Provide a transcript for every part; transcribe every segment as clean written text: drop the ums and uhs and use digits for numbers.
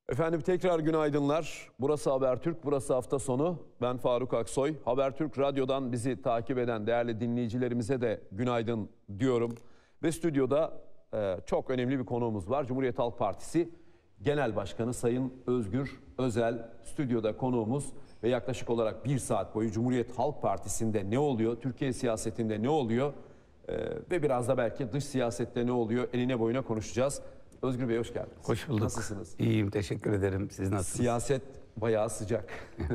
Efendim tekrar günaydınlar. Burası Habertürk, burası hafta sonu. Ben Faruk Aksoy. Habertürk Radyo'dan bizi takip eden değerli dinleyicilerimize de günaydın diyorum. Ve stüdyoda çok önemli bir konuğumuz var. Cumhuriyet Halk Partisi Genel Başkanı Sayın Özgür Özel stüdyoda konuğumuz. Ve yaklaşık olarak bir saat boyu Cumhuriyet Halk Partisi'nde ne oluyor, Türkiye siyasetinde ne oluyor ve biraz da belki dış siyasette ne oluyor eline boyuna konuşacağız. Özgür Bey hoş geldiniz. Hoş bulduk. Nasılsınız? İyiyim, teşekkür ederim. Siz nasılsınız? Siyaset bayağı sıcak.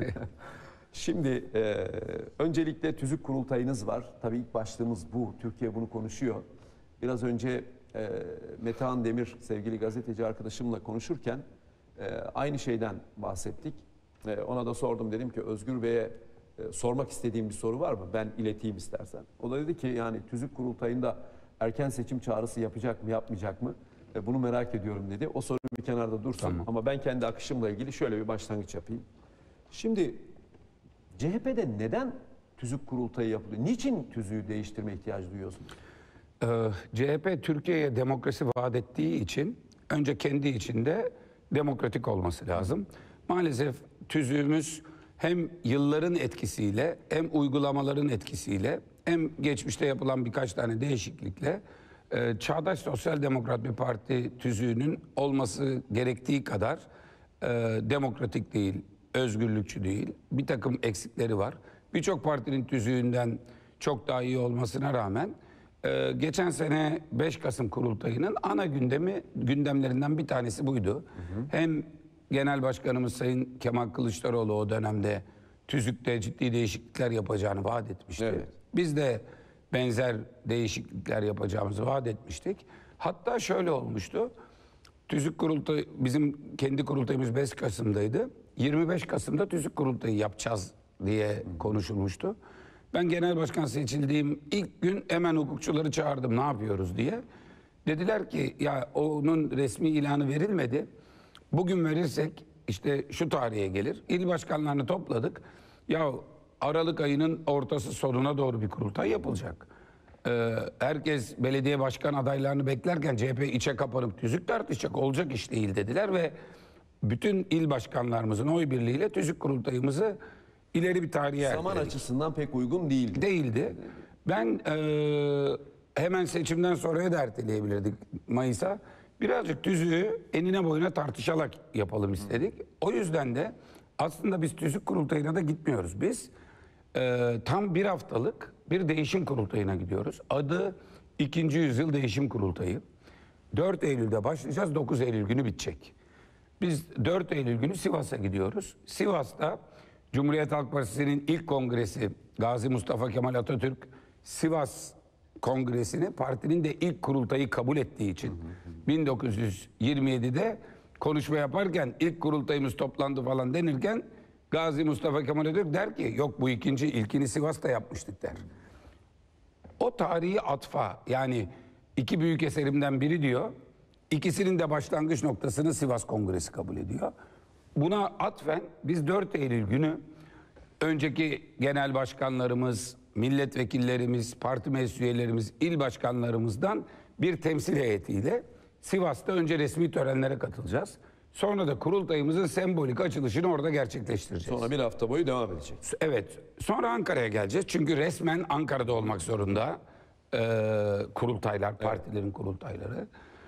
Şimdi öncelikle tüzük kurultayınız var. Tabii ilk başlığımız bu. Türkiye bunu konuşuyor. Biraz önce Metehan Demir sevgili gazeteci arkadaşımla konuşurken aynı şeyden bahsettik. Ona da sordum, dedim ki Özgür Bey'e sormak istediğim bir soru var mı? Ben ileteyim istersen. O da dedi ki yani tüzük kurultayında erken seçim çağrısı yapacak mı yapmayacak mı? Bunu merak ediyorum dedi. O soru bir kenarda dursun. Tamam. Ama ben kendi akışımla ilgili şöyle bir başlangıç yapayım. Şimdi CHP'de neden tüzük kurultayı yapılıyor? Niçin tüzüğü değiştirme ihtiyacı duyuyorsunuz? CHP Türkiye'ye demokrasi vaat ettiği için önce kendi içinde demokratik olması lazım. Maalesef tüzüğümüz hem yılların etkisiyle hem uygulamaların etkisiyle hem geçmişte yapılan birkaç tane değişiklikle Çağdaş Sosyal Demokrat bir parti tüzüğünün olması gerektiği kadar demokratik değil, özgürlükçü değil. Bir takım eksikleri var. Birçok partinin tüzüğünden çok daha iyi olmasına rağmen geçen sene 5 Kasım kurultayının ana gündemlerinden bir tanesi buydu. Hı hı. Hem Genel Başkanımız Sayın Kemal Kılıçdaroğlu o dönemde tüzükte ciddi değişiklikler yapacağını vaat etmişti. Evet. Biz de benzer değişiklikler yapacağımızı vaat etmiştik. Hatta şöyle olmuştu. Tüzük kurultayı, bizim kendi kurultayımız 5 Kasım'daydı. 25 Kasım'da tüzük kurultayı yapacağız diye konuşulmuştu. Ben genel başkan seçildiğim ilk gün hemen hukukçuları çağırdım, ne yapıyoruz diye. Dediler ki ya onun resmi ilanı verilmedi. Bugün verirsek işte şu tarihe gelir. İl başkanlarını topladık. Ya Aralık ayının ortası sonuna doğru bir kurultay yapılacak. Herkes belediye başkan adaylarını beklerken CHP içe kapanıp tüzük tartışacak, olacak iş değil dediler ve bütün il başkanlarımızın oy birliğiyle tüzük kurultayımızı ileri bir tarihe erteledik. Zaman açısından pek uygun değildi. Değildi. Ben hemen seçimden sonraya da erteleyebilirdik Mayıs'a. Birazcık tüzüğü enine boyuna tartışarak yapalım istedik. O yüzden de aslında biz tüzük kurultayına da gitmiyoruz. Biz tam bir haftalık bir değişim kurultayına gidiyoruz. Adı 2. Yüzyıl Değişim Kurultayı. 4 Eylül'de başlayacağız, 9 Eylül günü bitecek. Biz 4 Eylül günü Sivas'a gidiyoruz. Sivas'ta Cumhuriyet Halk Partisi'nin ilk kongresi Gazi Mustafa Kemal Atatürk Sivas Kongresi'ni partinin de ilk kurultayı kabul ettiği için 1927'de konuşma yaparken ilk kurultayımız toplandı falan denirken Gazi Mustafa Kemal Atatürk der ki yok bu ikinci, ilkini Sivas'ta yapmıştık der. O tarihi atfa, yani iki büyük eserimden biri diyor, ikisinin de başlangıç noktasını Sivas Kongresi kabul ediyor. Buna atfen biz 4 Eylül günü önceki genel başkanlarımız, milletvekillerimiz, parti meclis üyelerimiz, il başkanlarımızdan bir temsil heyetiyle Sivas'ta önce resmi törenlere katılacağız. Sonra da kurultayımızın sembolik açılışını orada gerçekleştireceğiz. Sonra bir hafta boyu devam edecek. Evet. Sonra Ankara'ya geleceğiz. Çünkü resmen Ankara'da olmak zorunda kurultaylar, partilerin kurultayları.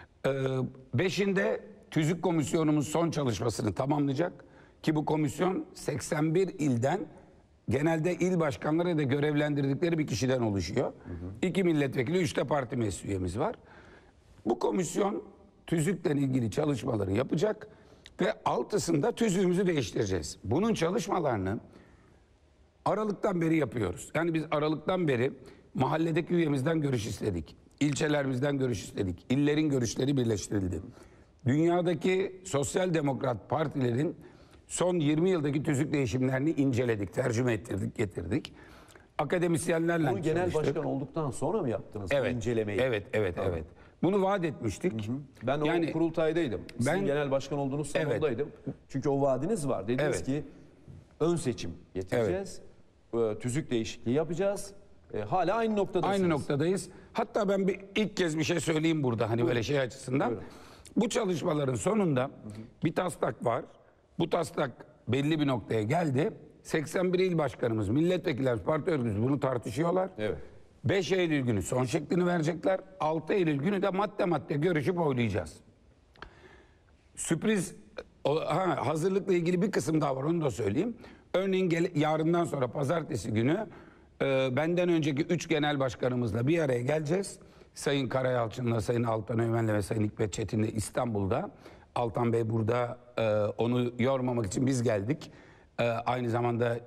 5'inde tüzük komisyonumuz son çalışmasını tamamlayacak. Ki bu komisyon 81 ilden genelde il başkanları da görevlendirdikleri bir kişiden oluşuyor. 2 milletvekili, 3 de parti meclis üyemiz var. Bu komisyon tüzükle ilgili çalışmaları yapacak ve altısında tüzüğümüzü değiştireceğiz. Bunun çalışmalarını Aralık'tan beri yapıyoruz. Yani biz Aralık'tan beri mahalledeki üyemizden görüş istedik. İlçelerimizden görüş istedik. İllerin görüşleri birleştirildi. Dünyadaki sosyal demokrat partilerin son 20 yıldaki tüzük değişimlerini inceledik, tercüme ettirdik, getirdik. Akademisyenlerle bunu genel başkan olduktan sonra mı yaptınız evet, bu incelemeyi? Evet. Bunu vaat etmiştik. Ben o kurultaydaydım. Sizin genel başkan olduğunuz salondaydım. Evet. Çünkü o vaadiniz var. Dediniz ki ön seçim getireceğiz. Evet. Tüzük değişikliği yapacağız. Hala aynı noktadasınız. Aynı noktadayız. Hatta ben ilk kez bir şey söyleyeyim burada hani böyle şey açısından. Buyurun. Bu çalışmaların sonunda bir taslak var. Bu taslak belli bir noktaya geldi. 81 il başkanımız, milletvekillerimiz, parti örgütümüz bunu tartışıyorlar. Evet. 5 Eylül günü son şeklini verecekler. 6 Eylül günü de madde madde görüşüp oylayacağız. Sürpriz, hazırlıkla ilgili bir kısım daha var, onu da söyleyeyim. Örneğin yarından sonra pazartesi günü benden önceki 3 genel başkanımızla bir araya geleceğiz. Sayın Karayalçın'la, Sayın Altan Ömen'le ve Sayın Hikmet Çetin'le İstanbul'da. Altan Bey burada, onu yormamak için biz geldik. Aynı zamanda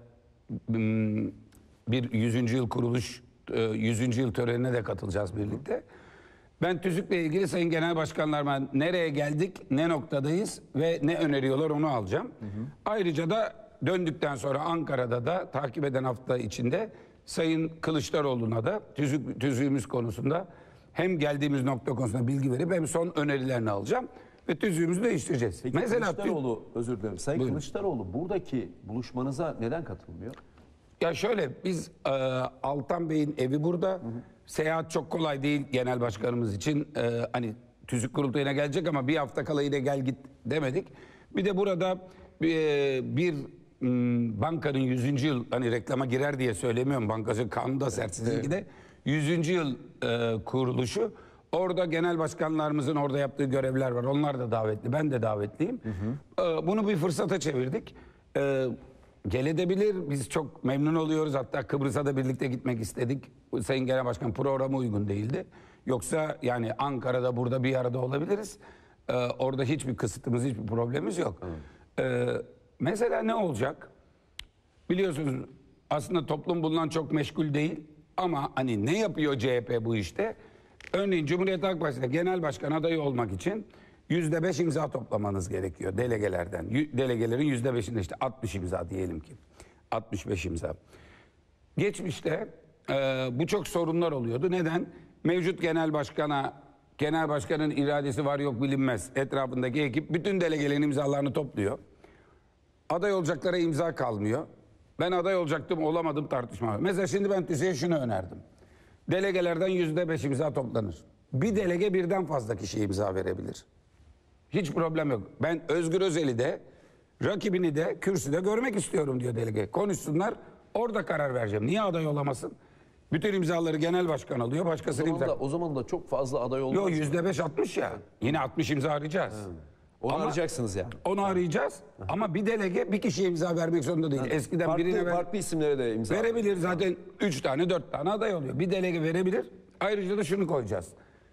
bir 100. yıl kuruluş, 100. yıl törenine de katılacağız birlikte. Ben TÜZÜK'le ilgili Sayın Genel Başkanlarıma nereye geldik, ne noktadayız ve ne öneriyorlar onu alacağım. Ayrıca da döndükten sonra Ankara'da da takip eden hafta içinde Sayın Kılıçdaroğlu'na da tüzüğümüz konusunda hem geldiğimiz nokta konusunda bilgi verip hem son önerilerini alacağım ve tüzüğümüzü değiştireceğiz. Peki Mesela Kılıçdaroğlu, özür dilerim. Sayın Buyurun. Kılıçdaroğlu buradaki buluşmanıza neden katılmıyor? Ya şöyle, biz Altan Bey'in evi burada. Seyahat çok kolay değil genel başkanımız için. Hani tüzük kurultayına gelecek ama bir hafta kala yine gel git demedik. Bir de burada bir bankanın 100. yıl, hani reklama girer diye söylemiyorum, bankacılık kanunu da sert sizinki de 100. yıl kuruluşu. Orada genel başkanlarımızın orada yaptığı görevler var. Onlar da davetli. Ben de davetliyim. Bunu bir fırsata çevirdik. Gelebilir. Biz çok memnun oluyoruz. Hatta Kıbrıs'a da birlikte gitmek istedik. Sayın Genel Başkan programı uygun değildi. Yoksa yani Ankara'da burada bir arada olabiliriz. Orada hiçbir kısıtımız, hiçbir problemimiz yok. Mesela ne olacak? Biliyorsunuz aslında toplum bundan çok meşgul değil. Ama hani ne yapıyor CHP bu işte? Örneğin Cumhuriyet Halk Partisi'nde genel başkan adayı olmak için %5 imza toplamanız gerekiyor delegelerden. Delegelerin %5'inde işte 60 imza diyelim ki. 65 imza. Geçmişte bu çok sorunlar oluyordu. Neden? Mevcut genel başkanın iradesi var yok bilinmez. Etrafındaki ekip bütün delegelerin imzalarını topluyor. Aday olacaklara imza kalmıyor. Ben aday olacaktım, olamadım, tartışma var. Mesela şimdi ben TÜSİ'ye şunu önerdim. Delegelerden %5 imza toplanır. Bir delege birden fazla kişiye imza verebilir. Hiç problem yok. Ben Özgür Özel'i de rakibini de kürsüde görmek istiyorum diyor delege. Konuşsunlar, orada karar vereceğim. Niye aday olamasın? Bütün imzaları genel başkan alıyor, başkasının imza. O zaman da çok fazla aday olmaz. Yok, %5 60 ya. Yine 60 imza arayacağız. Onu arayacaksınız yani. Onu arayacağız ama bir delege bir kişiye imza vermek zorunda değil. Eskiden birine farklı isimlere de imza verebilir. Zaten 3 tane 4 tane aday oluyor. Bir delege verebilir. Ayrıca da şunu koyacağız.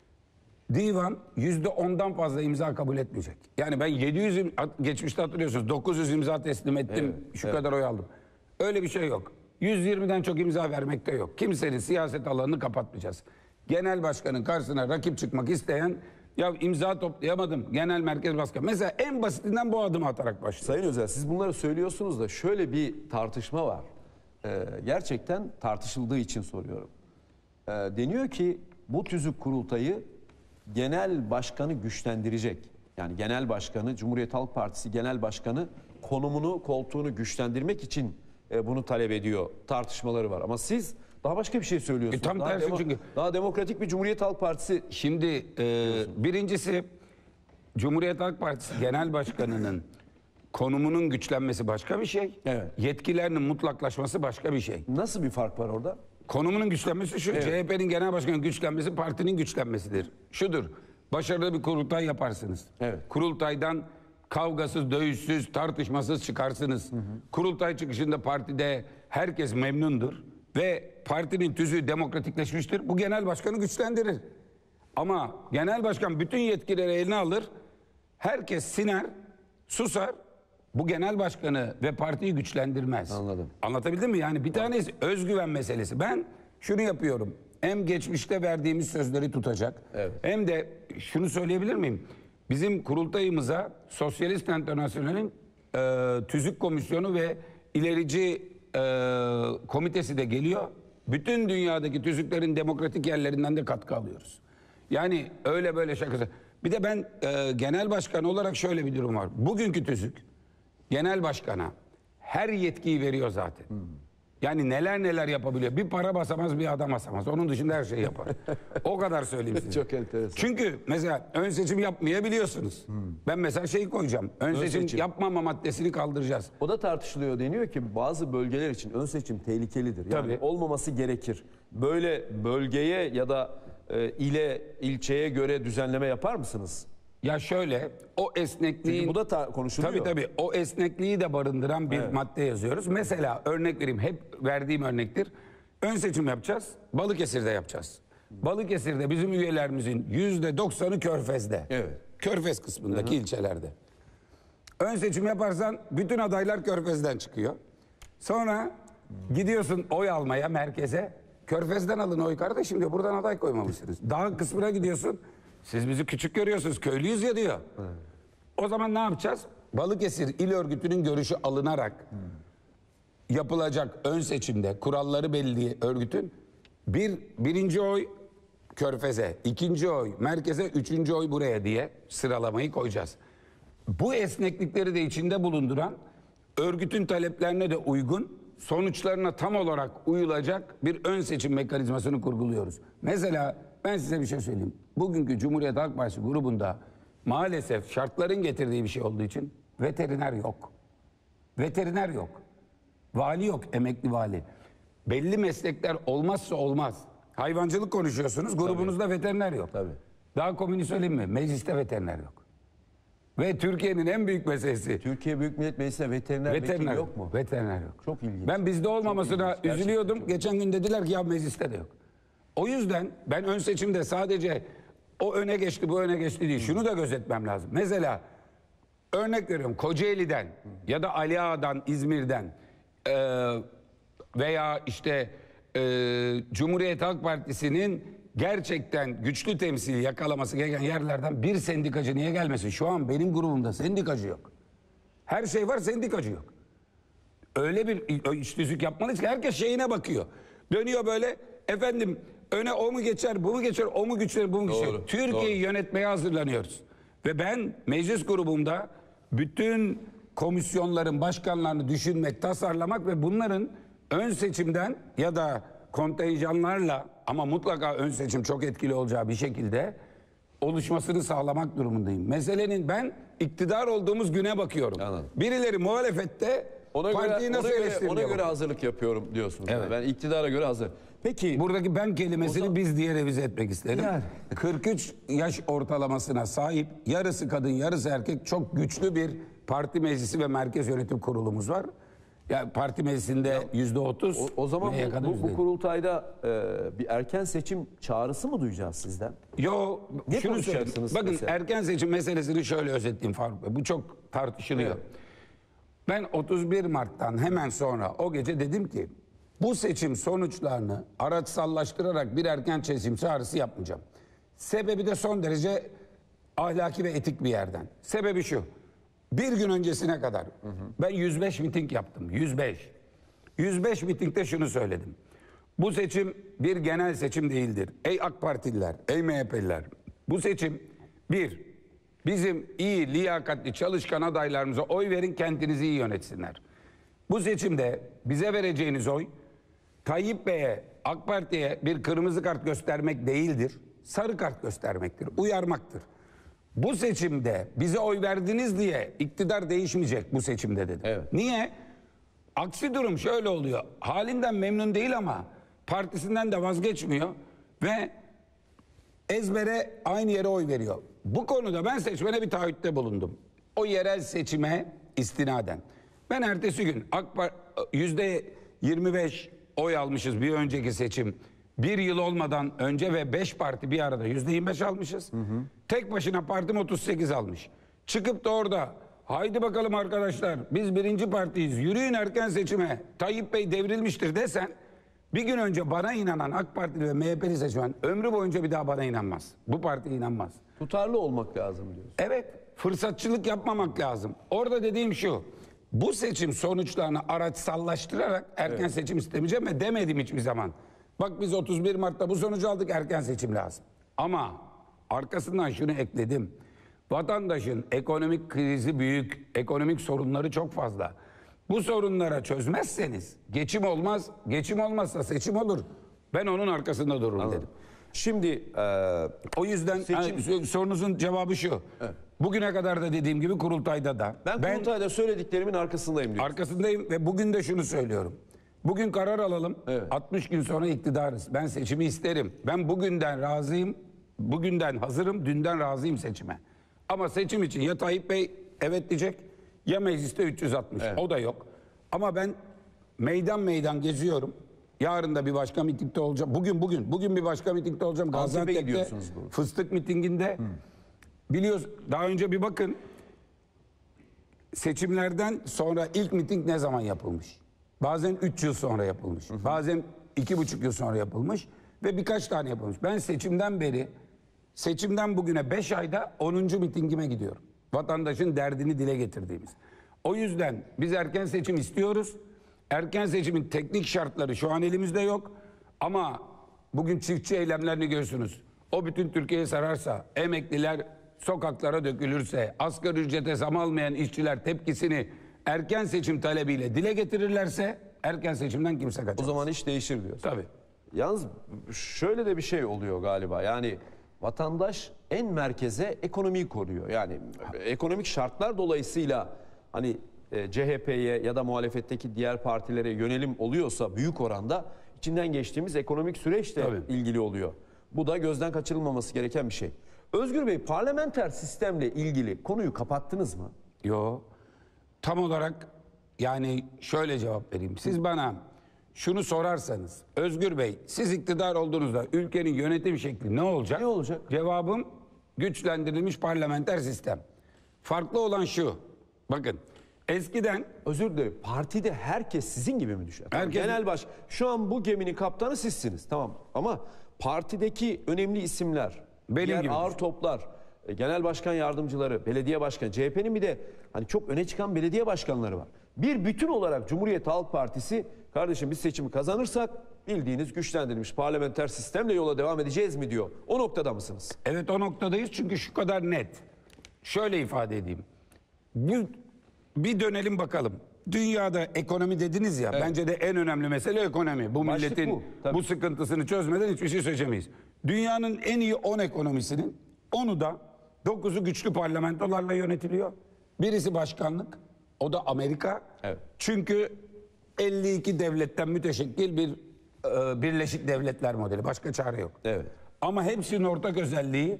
Divan %10'dan fazla imza kabul etmeyecek. Yani ben 700 geçmişte hatırlıyorsunuz 900 imza teslim ettim. Şu kadar oy aldım. Öyle bir şey yok. 120'den çok imza vermek de yok. Kimsenin siyaset alanını kapatmayacağız. Genel başkanın karşısına rakip çıkmak isteyen, ya imza toplayamadım genel merkez başkanı. Mesela en basitinden bu adımı atarak başlıyor. Sayın Özel, siz bunları söylüyorsunuz da şöyle bir tartışma var. Gerçekten tartışıldığı için soruyorum. Deniyor ki bu tüzük kurultayı genel başkanı güçlendirecek. Yani genel başkanı, Cumhuriyet Halk Partisi genel başkanı konumunu, koltuğunu güçlendirmek için bunu talep ediyor. Tartışmaları var. Ama siz daha başka bir şey söylüyorsunuz. Tam tersi çünkü. Daha demokratik bir Cumhuriyet Halk Partisi. Şimdi birincisi Cumhuriyet Halk Partisi genel başkanının konumunun güçlenmesi başka bir şey. Evet. Yetkilerinin mutlaklaşması başka bir şey. Nasıl bir fark var orada? Konumunun güçlenmesi şu. CHP'nin genel başkanının güçlenmesi partinin güçlenmesidir. Şudur. Başarılı bir kurultay yaparsınız. Evet. Kurultaydan kavgasız, dövüşsüz, tartışmasız çıkarsınız. Kurultay çıkışında partide herkes memnundur ve partinin tüzüğü demokratikleşmiştir. Bu genel başkanı güçlendirir. Ama genel başkan bütün yetkileri eline alır. Herkes siner, susar. Bu genel başkanı ve partiyi güçlendirmez. Anladım. Anlatabildim mi? Yani bir tanesi özgüven meselesi. Ben şunu yapıyorum. Hem geçmişte verdiğimiz sözleri tutacak. Evet. Hem de şunu söyleyebilir miyim? Bizim kurultayımıza Sosyalist Enternasyonel'in tüzük komisyonu ve ilerici komitesi de geliyor. Bütün dünyadaki tüzüklerin demokratik yerlerinden de katkı alıyoruz. Yani öyle böyle şakası. Bir de ben genel başkan olarak şöyle bir durum var. Bugünkü tüzük genel başkana her yetkiyi veriyor zaten. Yani neler neler yapabiliyor. Bir para basamaz, bir adam basamaz. Onun dışında her şeyi yapar. O kadar söyleyeyim size. Çok enteresan. Çünkü mesela ön seçim yapmayabiliyorsunuz. Ben mesela şeyi koyacağım. Ön seçim yapmama maddesini kaldıracağız. O da tartışılıyor, deniyor ki bazı bölgeler için ön seçim tehlikelidir. Yani Tabii. olmaması gerekir. Böyle bölgeye ya da ile, ilçeye göre düzenleme yapar mısınız? Ya şöyle, o esnekliğin... Çünkü bu da konuşuluyor. Tabii o esnekliği de barındıran bir Evet. madde yazıyoruz. Mesela örnek vereyim, hep verdiğim örnektir. Ön seçim yapacağız, Balıkesir'de yapacağız. Balıkesir'de bizim üyelerimizin %90'ı Körfez'de. Evet. Körfez kısmındaki ilçelerde. Ön seçim yaparsan bütün adaylar Körfez'den çıkıyor. Sonra gidiyorsun oy almaya merkeze. Körfez'den alın oy kardeşim diyor. Buradan aday koymamışsınız. Dağ kısmına gidiyorsun. Siz bizi küçük görüyorsunuz. Köylüyüz ya diyor. O zaman ne yapacağız? Balıkesir İl Örgütü'nün görüşü alınarak yapılacak ön seçimde kuralları belli örgütün birinci oy Körfez'e, ikinci oy merkeze, üçüncü oy buraya diye sıralamayı koyacağız. Bu esneklikleri de içinde bulunduran, örgütün taleplerine de uygun, sonuçlarına tam olarak uyulacak bir ön seçim mekanizmasını kurguluyoruz. Mesela ben size bir şey söyleyeyim. Bugünkü Cumhuriyet Halk Partisi grubunda maalesef şartların getirdiği bir şey olduğu için veteriner yok. Veteriner yok. Vali yok, emekli vali. Belli meslekler olmazsa olmaz. Hayvancılık konuşuyorsunuz, grubunuzda veteriner yok. Tabii. Daha komünist söyleyeyim mi? Mecliste veteriner yok. Ve Türkiye'nin en büyük meselesi Türkiye Büyük Millet Meclisi'nde veteriner vekili yok mu? Veteriner yok. Çok ilginç. Ben bizde olmamasına ilginç. Gerçekten üzülüyordum. çok Geçen gün dediler ki ya mecliste de yok. O yüzden ben ön seçimde sadece o öne geçti, bu öne geçti değil. Şunu da gözetmem lazım. Mesela örnek veriyorum, Kocaeli'den ya da Ali Ağa'dan, İzmir'den veya işte Cumhuriyet Halk Partisi'nin gerçekten güçlü temsili yakalaması gereken yerlerden bir sendikacı niye gelmesin? Şu an benim grubumda sendikacı yok. Her şey var, sendikacı yok. Öyle bir iç tüzük yapmalıyız ki herkes şeyine bakıyor. Dönüyor böyle, efendim öne o mu geçer, bu mu geçer, o mu güçlenir, bu mu güçlenir. Doğru, Türkiye'yi yönetmeye hazırlanıyoruz. Ve ben meclis grubumda bütün komisyonların başkanlarını düşünmek, tasarlamak ve bunların ön seçimden ya da kontenjanlarla ama mutlaka ön seçim çok etkili olacağı bir şekilde oluşmasını sağlamak durumundayım. Meselenin ben iktidar olduğumuz güne bakıyorum. Anladım. Birileri muhalefette partiyi nasıl eleştirmeye ona göre bakıyor. hazırlık yapıyorum diyorsunuz. Evet. Ben iktidara göre hazır. Peki Buradaki ben kelimesini biz diye revize etmek istedim. Yani. 43 yaş ortalamasına sahip, yarısı kadın yarısı erkek çok güçlü bir parti meclisi ve merkez yönetim kurulumuz var. Yani parti meclisinde %30. o zaman neye kadar bu %50? kurultayda bir erken seçim çağrısı mı duyacağız sizden? Yo, Ne şunu konuşacaksınız söyleyeyim. Bakın mesela? erken seçim meselesini şöyle özetleyeyim Faruk Bey. Bu çok tartışılıyor. Evet. Ben 31 Mart'tan hemen sonra o gece dedim ki bu seçim sonuçlarını araçsallaştırarak bir erken seçim çağrısı yapmayacağım. Sebebi de son derece ahlaki ve etik bir yerden. Sebebi şu. Bir gün öncesine kadar ben 105 miting yaptım. 105. 105 mitingde şunu söyledim. Bu seçim bir genel seçim değildir. Ey AK Partililer, ey MHP'liler. Bu seçim bizim iyi, liyakatli, çalışkan adaylarımıza oy verin, kentinizi iyi yönetsinler. Bu seçimde bize vereceğiniz oy Tayyip Bey'e, AK Parti'ye bir kırmızı kart göstermek değildir. Sarı kart göstermektir, uyarmaktır. Bu seçimde bize oy verdiniz diye iktidar değişmeyecek bu seçimde dedim. Evet. Niye? Aksi durum şöyle oluyor. Halinden memnun değil ama partisinden de vazgeçmiyor ve ezbere aynı yere oy veriyor. Bu konuda ben seçmene bir taahhütte bulundum. O yerel seçime istinaden. Ben ertesi gün %25 oy almışız bir önceki seçim. Bir yıl olmadan önce ve 5 parti bir arada %25 almışız. Tek başına partim 38 almış. Çıkıp da orada haydi bakalım arkadaşlar biz birinci partiyiz, yürüyün erken seçime, Tayyip Bey devrilmiştir desen bir gün önce bana inanan AK Partili ve MHP'li seçmen ömrü boyunca bir daha bana inanmaz. Bu partiye inanmaz. Tutarlı olmak lazım diyorsun. Evet, fırsatçılık yapmamak lazım. Orada dediğim şu, bu seçim sonuçlarını araçsallaştırarak erken seçim istemeyeceğim ve demedim hiçbir zaman. Bak biz 31 Mart'ta bu sonucu aldık, erken seçim lazım. Ama arkasından şunu ekledim. Vatandaşın ekonomik krizi büyük, ekonomik sorunları çok fazla. Bu sorunlara çözmezseniz geçim olmaz. Geçim olmazsa seçim olur. Ben onun arkasında dururum dedim. Şimdi O yüzden sorunuzun cevabı şu. Evet. Bugüne kadar da dediğim gibi kurultayda da. ben kurultayda söylediklerimin arkasındayım diyor. Arkasındayım ve bugün de şunu söylüyorum. Bugün karar alalım. Evet. 60 gün sonra iktidarız. Ben seçimi isterim. Ben bugünden razıyım. Bugünden hazırım. Dünden razıyım seçime. Ama seçim için ya Tayyip Bey evet diyecek ya mecliste 360. Evet. O da yok. Ama ben meydan meydan geziyorum. Yarın da bir başka mitingde olacağım. Bugün bir başka mitingde olacağım. Gaziantep'te gidiyorsunuz bu. fıstık mitinginde. Biliyoruz daha önce bir bakın. Seçimlerden sonra ilk miting ne zaman yapılmış? Bazen 3 yıl sonra yapılmış. Bazen 2,5 yıl sonra yapılmış. Ve birkaç tane yapılmış. Ben seçimden bugüne 5 ayda 10. mitingime gidiyorum. Vatandaşın derdini dile getirdiğimiz. O yüzden biz erken seçim istiyoruz. Erken seçimin teknik şartları şu an elimizde yok. Ama bugün çiftçi eylemlerini görüyorsunuz. O bütün Türkiye'yi sararsa, emekliler sokaklara dökülürse, asgari ücrete zam almayan işçiler tepkisini erken seçim talebiyle dile getirirlerse erken seçimden kimse kaçamaz. O zaman iş değişir diyor. Tabii. Yalnız şöyle de bir şey oluyor galiba. Yani vatandaş en merkeze ekonomiyi koruyor. Yani ekonomik şartlar dolayısıyla hani CHP'ye ya da muhalefetteki diğer partilere yönelim oluyorsa büyük oranda içinden geçtiğimiz ekonomik süreçle Tabii. ilgili oluyor. Bu da gözden kaçırılmaması gereken bir şey. Özgür Bey, parlamenter sistemle ilgili konuyu kapattınız mı? Yo. Tam olarak yani şöyle cevap vereyim. Siz bana şunu sorarsanız Özgür Bey siz iktidar olduğunuzda ülkenin yönetim şekli ne olacak? Ne olacak? Cevabım güçlendirilmiş parlamenter sistem. Farklı olan şu. Bakın eskiden Özür dilerim. Partide herkes sizin gibi mi düşer? Tamam, Herkes- Genel baş. Şu an bu geminin kaptanı sizsiniz. Tamam. Ama partideki önemli isimler, Benim diğer gibi ağır düşün. toplar, genel başkan yardımcıları, belediye başkanı, CHP'nin bir de hani çok öne çıkan belediye başkanları var. Bir bütün olarak Cumhuriyet Halk Partisi, kardeşim biz seçimi kazanırsak bildiğiniz güçlendirilmiş parlamenter sistemle yola devam edeceğiz mi diyor. O noktada mısınız? evet o noktadayız çünkü şu kadar net. Şöyle ifade edeyim. Bir dönelim bakalım. Dünyada ekonomi dediniz ya. Bence de en önemli mesele ekonomi. Bu Başlık milletin bu, tabii. bu sıkıntısını çözmeden hiçbir şey söyleyeceğiz. Dünyanın en iyi 10 ekonomisinin 10'u da 9'u güçlü parlamentolarla yönetiliyor. Birisi başkanlık. O da Amerika. Evet. Çünkü 52 devletten müteşekkil bir Birleşik Devletler modeli. Başka çare yok. Evet. Ama hepsinin ortak özelliği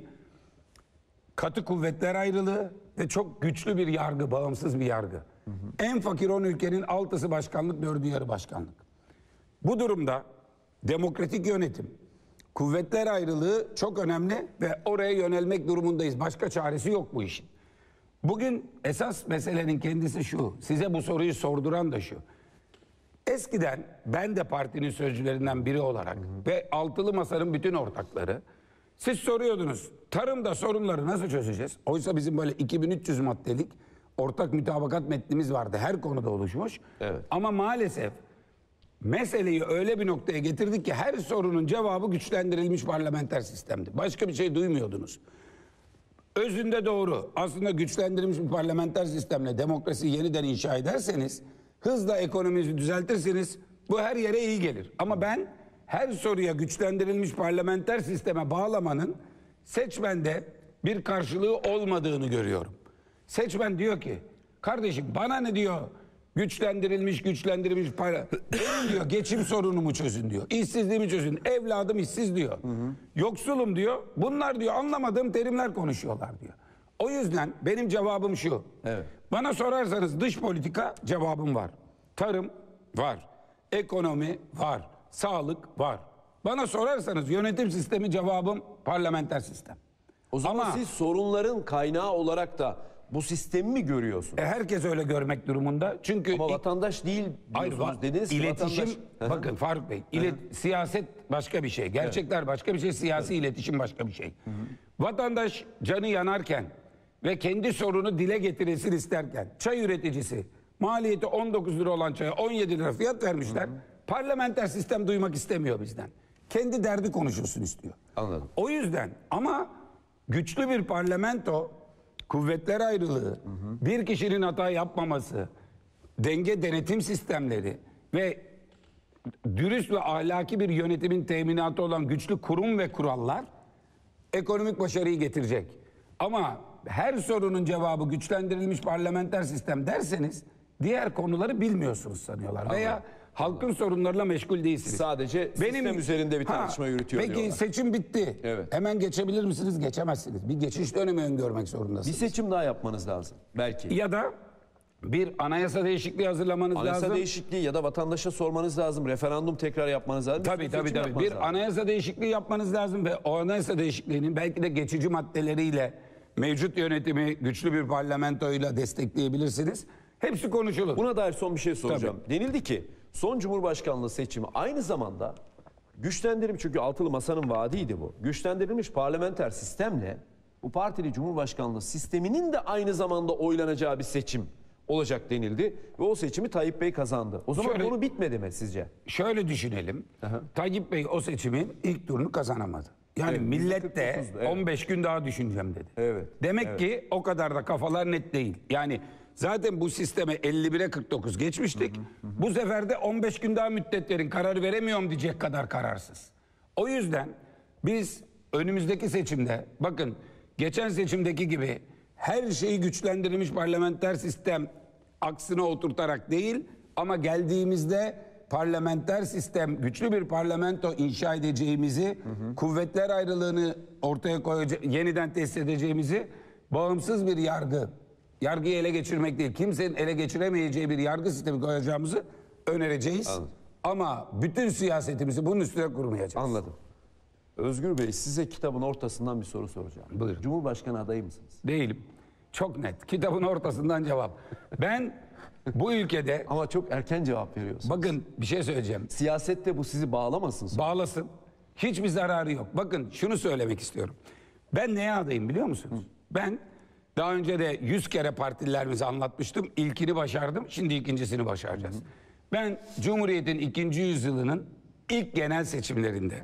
katı kuvvetler ayrılığı ve çok güçlü bir yargı, bağımsız bir yargı. En fakir 10 ülkenin 6'sı başkanlık, 4'ü yarı başkanlık. Bu durumda demokratik yönetim, kuvvetler ayrılığı çok önemli ve oraya yönelmek durumundayız. Başka çaresi yok bu işin. Bugün esas meselenin kendisi şu, size bu soruyu sorduran da şu. Eskiden ben de partinin sözcülerinden biri olarak ve altılı masanın bütün ortakları siz soruyordunuz tarımda sorunları nasıl çözeceğiz? Oysa bizim böyle 2300 maddelik ortak mütabakat metnimiz vardı. Her konuda oluşmuş. Evet. Ama maalesef meseleyi öyle bir noktaya getirdik ki her sorunun cevabı güçlendirilmiş parlamenter sistemdi. Başka bir şey duymuyordunuz. Özünde doğru. Aslında güçlendirilmiş bir parlamenter sistemle demokrasiyi yeniden inşa ederseniz, hızla ekonominizi düzeltirseniz bu her yere iyi gelir. Ama ben her soruya güçlendirilmiş parlamenter sisteme bağlamanın seçmende bir karşılığı olmadığını görüyorum. Seçmen diyor ki, kardeşim bana ne diyor güçlendirilmiş benim diyor geçim sorunumu çözün diyor. İşsizliğimi çözün. Evladım işsiz diyor. Yoksulum diyor. Bunlar diyor anlamadığım terimler konuşuyorlar diyor. O yüzden benim cevabım şu. Evet. Bana sorarsanız dış politika cevabım var. Tarım var. Ekonomi var. Sağlık var. Bana sorarsanız yönetim sistemi cevabım parlamenter sistem. O zaman Ama- siz sorunların kaynağı olarak da bu sistemi mi görüyorsunuz? Herkes öyle görmek durumunda. Çünkü Ama vatandaş değil diyorsunuz. Dediniz ki iletişim, vatandaş. bakın Faruk Bey, siyaset başka bir şey. Gerçekler başka bir şey, siyasi iletişim başka bir şey. Vatandaş canı yanarken ve kendi sorunu dile getirilsin isterken, çay üreticisi maliyeti 19 lira olan çaya 17 lira fiyat vermişler. Parlamenter sistem duymak istemiyor bizden. Kendi derdi konuşulsun istiyor. Anladım. O yüzden ama güçlü bir parlamento, kuvvetler ayrılığı, bir kişinin hata yapmaması, denge denetim sistemleri ve dürüst ve ahlaki bir yönetimin teminatı olan güçlü kurum ve kurallar ekonomik başarıyı getirecek. Ama her sorunun cevabı güçlendirilmiş parlamenter sistem derseniz diğer konuları bilmiyorsunuz sanıyorlar. Veya halkın sorunlarıyla meşgul değilsiniz. Sadece sistem üzerinde bir tartışma yürütüyor peki diyorlar. seçim bitti. Evet. Hemen geçebilir misiniz? Geçemezsiniz. Bir geçiş dönemi öngörmek zorundasınız. Bir seçim daha yapmanız lazım belki. Ya da bir anayasa değişikliği hazırlamanız lazım. Anayasa değişikliği ya da vatandaşa sormanız lazım. Referandum tekrar yapmanız lazım. Tabii. Bir anayasa değişikliği yapmanız lazım ve o anayasa değişikliğinin belki de geçici maddeleriyle mevcut yönetimi güçlü bir parlamentoyla destekleyebilirsiniz. Hepsi konuşulur. Buna dair son bir şey soracağım. Denildi ki son Cumhurbaşkanlığı seçimi aynı zamanda çünkü altılı masanın vaadiydi bu. Güçlendirilmiş parlamenter sistemle bu partili Cumhurbaşkanlığı sisteminin de aynı zamanda oylanacağı bir seçim olacak denildi ve o seçimi Tayyip Bey kazandı. O zaman Şöyle- konu bitmedi mi sizce? Şöyle düşünelim. Tayyip Bey o seçimin ilk turunu kazanamadı. Yani Evet, millet de %49'du, evet. 15 gün daha düşüneceğim dedi. Evet, Demek ki o kadar da kafalar net değil. Yani zaten bu sisteme 51'e 49 geçmiştik. Bu sefer de 15 gün daha müddet verin, karar veremiyorum diyecek kadar kararsız. O yüzden biz önümüzdeki seçimde, bakın geçen seçimdeki gibi her şeyi güçlendirilmiş parlamenter sistem aksına oturtarak değil, ama geldiğimizde parlamenter sistem, güçlü bir parlamento inşa edeceğimizi, kuvvetler ayrılığını ortaya yeniden tesis edeceğimizi, bağımsız bir yargıyı ele geçirmek değil, kimsenin ele geçiremeyeceği bir yargı sistemi koyacağımızı önereceğiz. Anladım. Ama bütün siyasetimizi bunun üstüne kurmayacağız. Anladım. Özgür Bey, size kitabın ortasından bir soru soracağım. Buyurun. Cumhurbaşkanı adayı mısınız? Değilim. Çok net. Kitabın ortasından cevap. Ben bu ülkede, Ama çok erken cevap veriyorsunuz. bakın bir şey söyleyeceğim. Siyasette bu sizi bağlamasın sonra. Bağlasın. Hiçbir zararı yok. Bakın şunu söylemek istiyorum. Ben neye adayım biliyor musunuz? Ben daha önce de 100 kere partililerimize anlatmıştım. İlkini başardım. Şimdi ikincisini başaracağız. Ben Cumhuriyet'in 2. yüzyılının ilk genel seçimlerinde,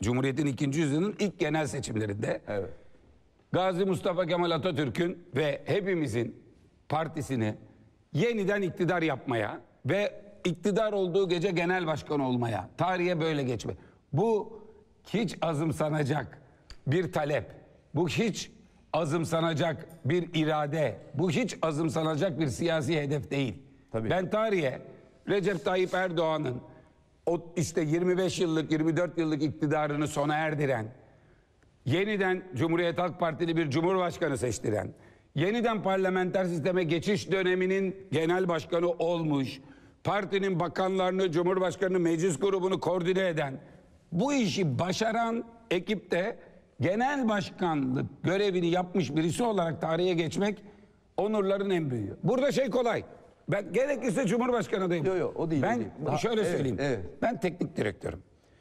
Evet. Gazi Mustafa Kemal Atatürk'ün ve hepimizin partisini yeniden iktidar yapmaya ve iktidar olduğu gece genel başkan olmaya, tarihe böyle geçme. Bu hiç azımsanacak bir talep, bu hiç azımsanacak bir irade, bu hiç azımsanacak bir siyasi hedef değil. Tabii. Ben tarihe Recep Tayyip Erdoğan'ın o işte 25 yıllık, 24 yıllık iktidarını sona erdiren, yeniden Cumhuriyet Halk Partili bir cumhurbaşkanı seçtiren, yeniden parlamenter sisteme geçiş döneminin genel başkanı olmuş, partinin bakanlarını, cumhurbaşkanını, meclis grubunu koordine eden, bu işi başaran ekipte genel başkanlık görevini yapmış birisi olarak tarihe geçmek onurların en büyüğü. Burada şey kolay. Ben gerekirse cumhurbaşkanı adayım. Yok, o değil. Ben o değil. Daha- şöyle evet, söyleyeyim. Evet. Ben teknik direktörüm.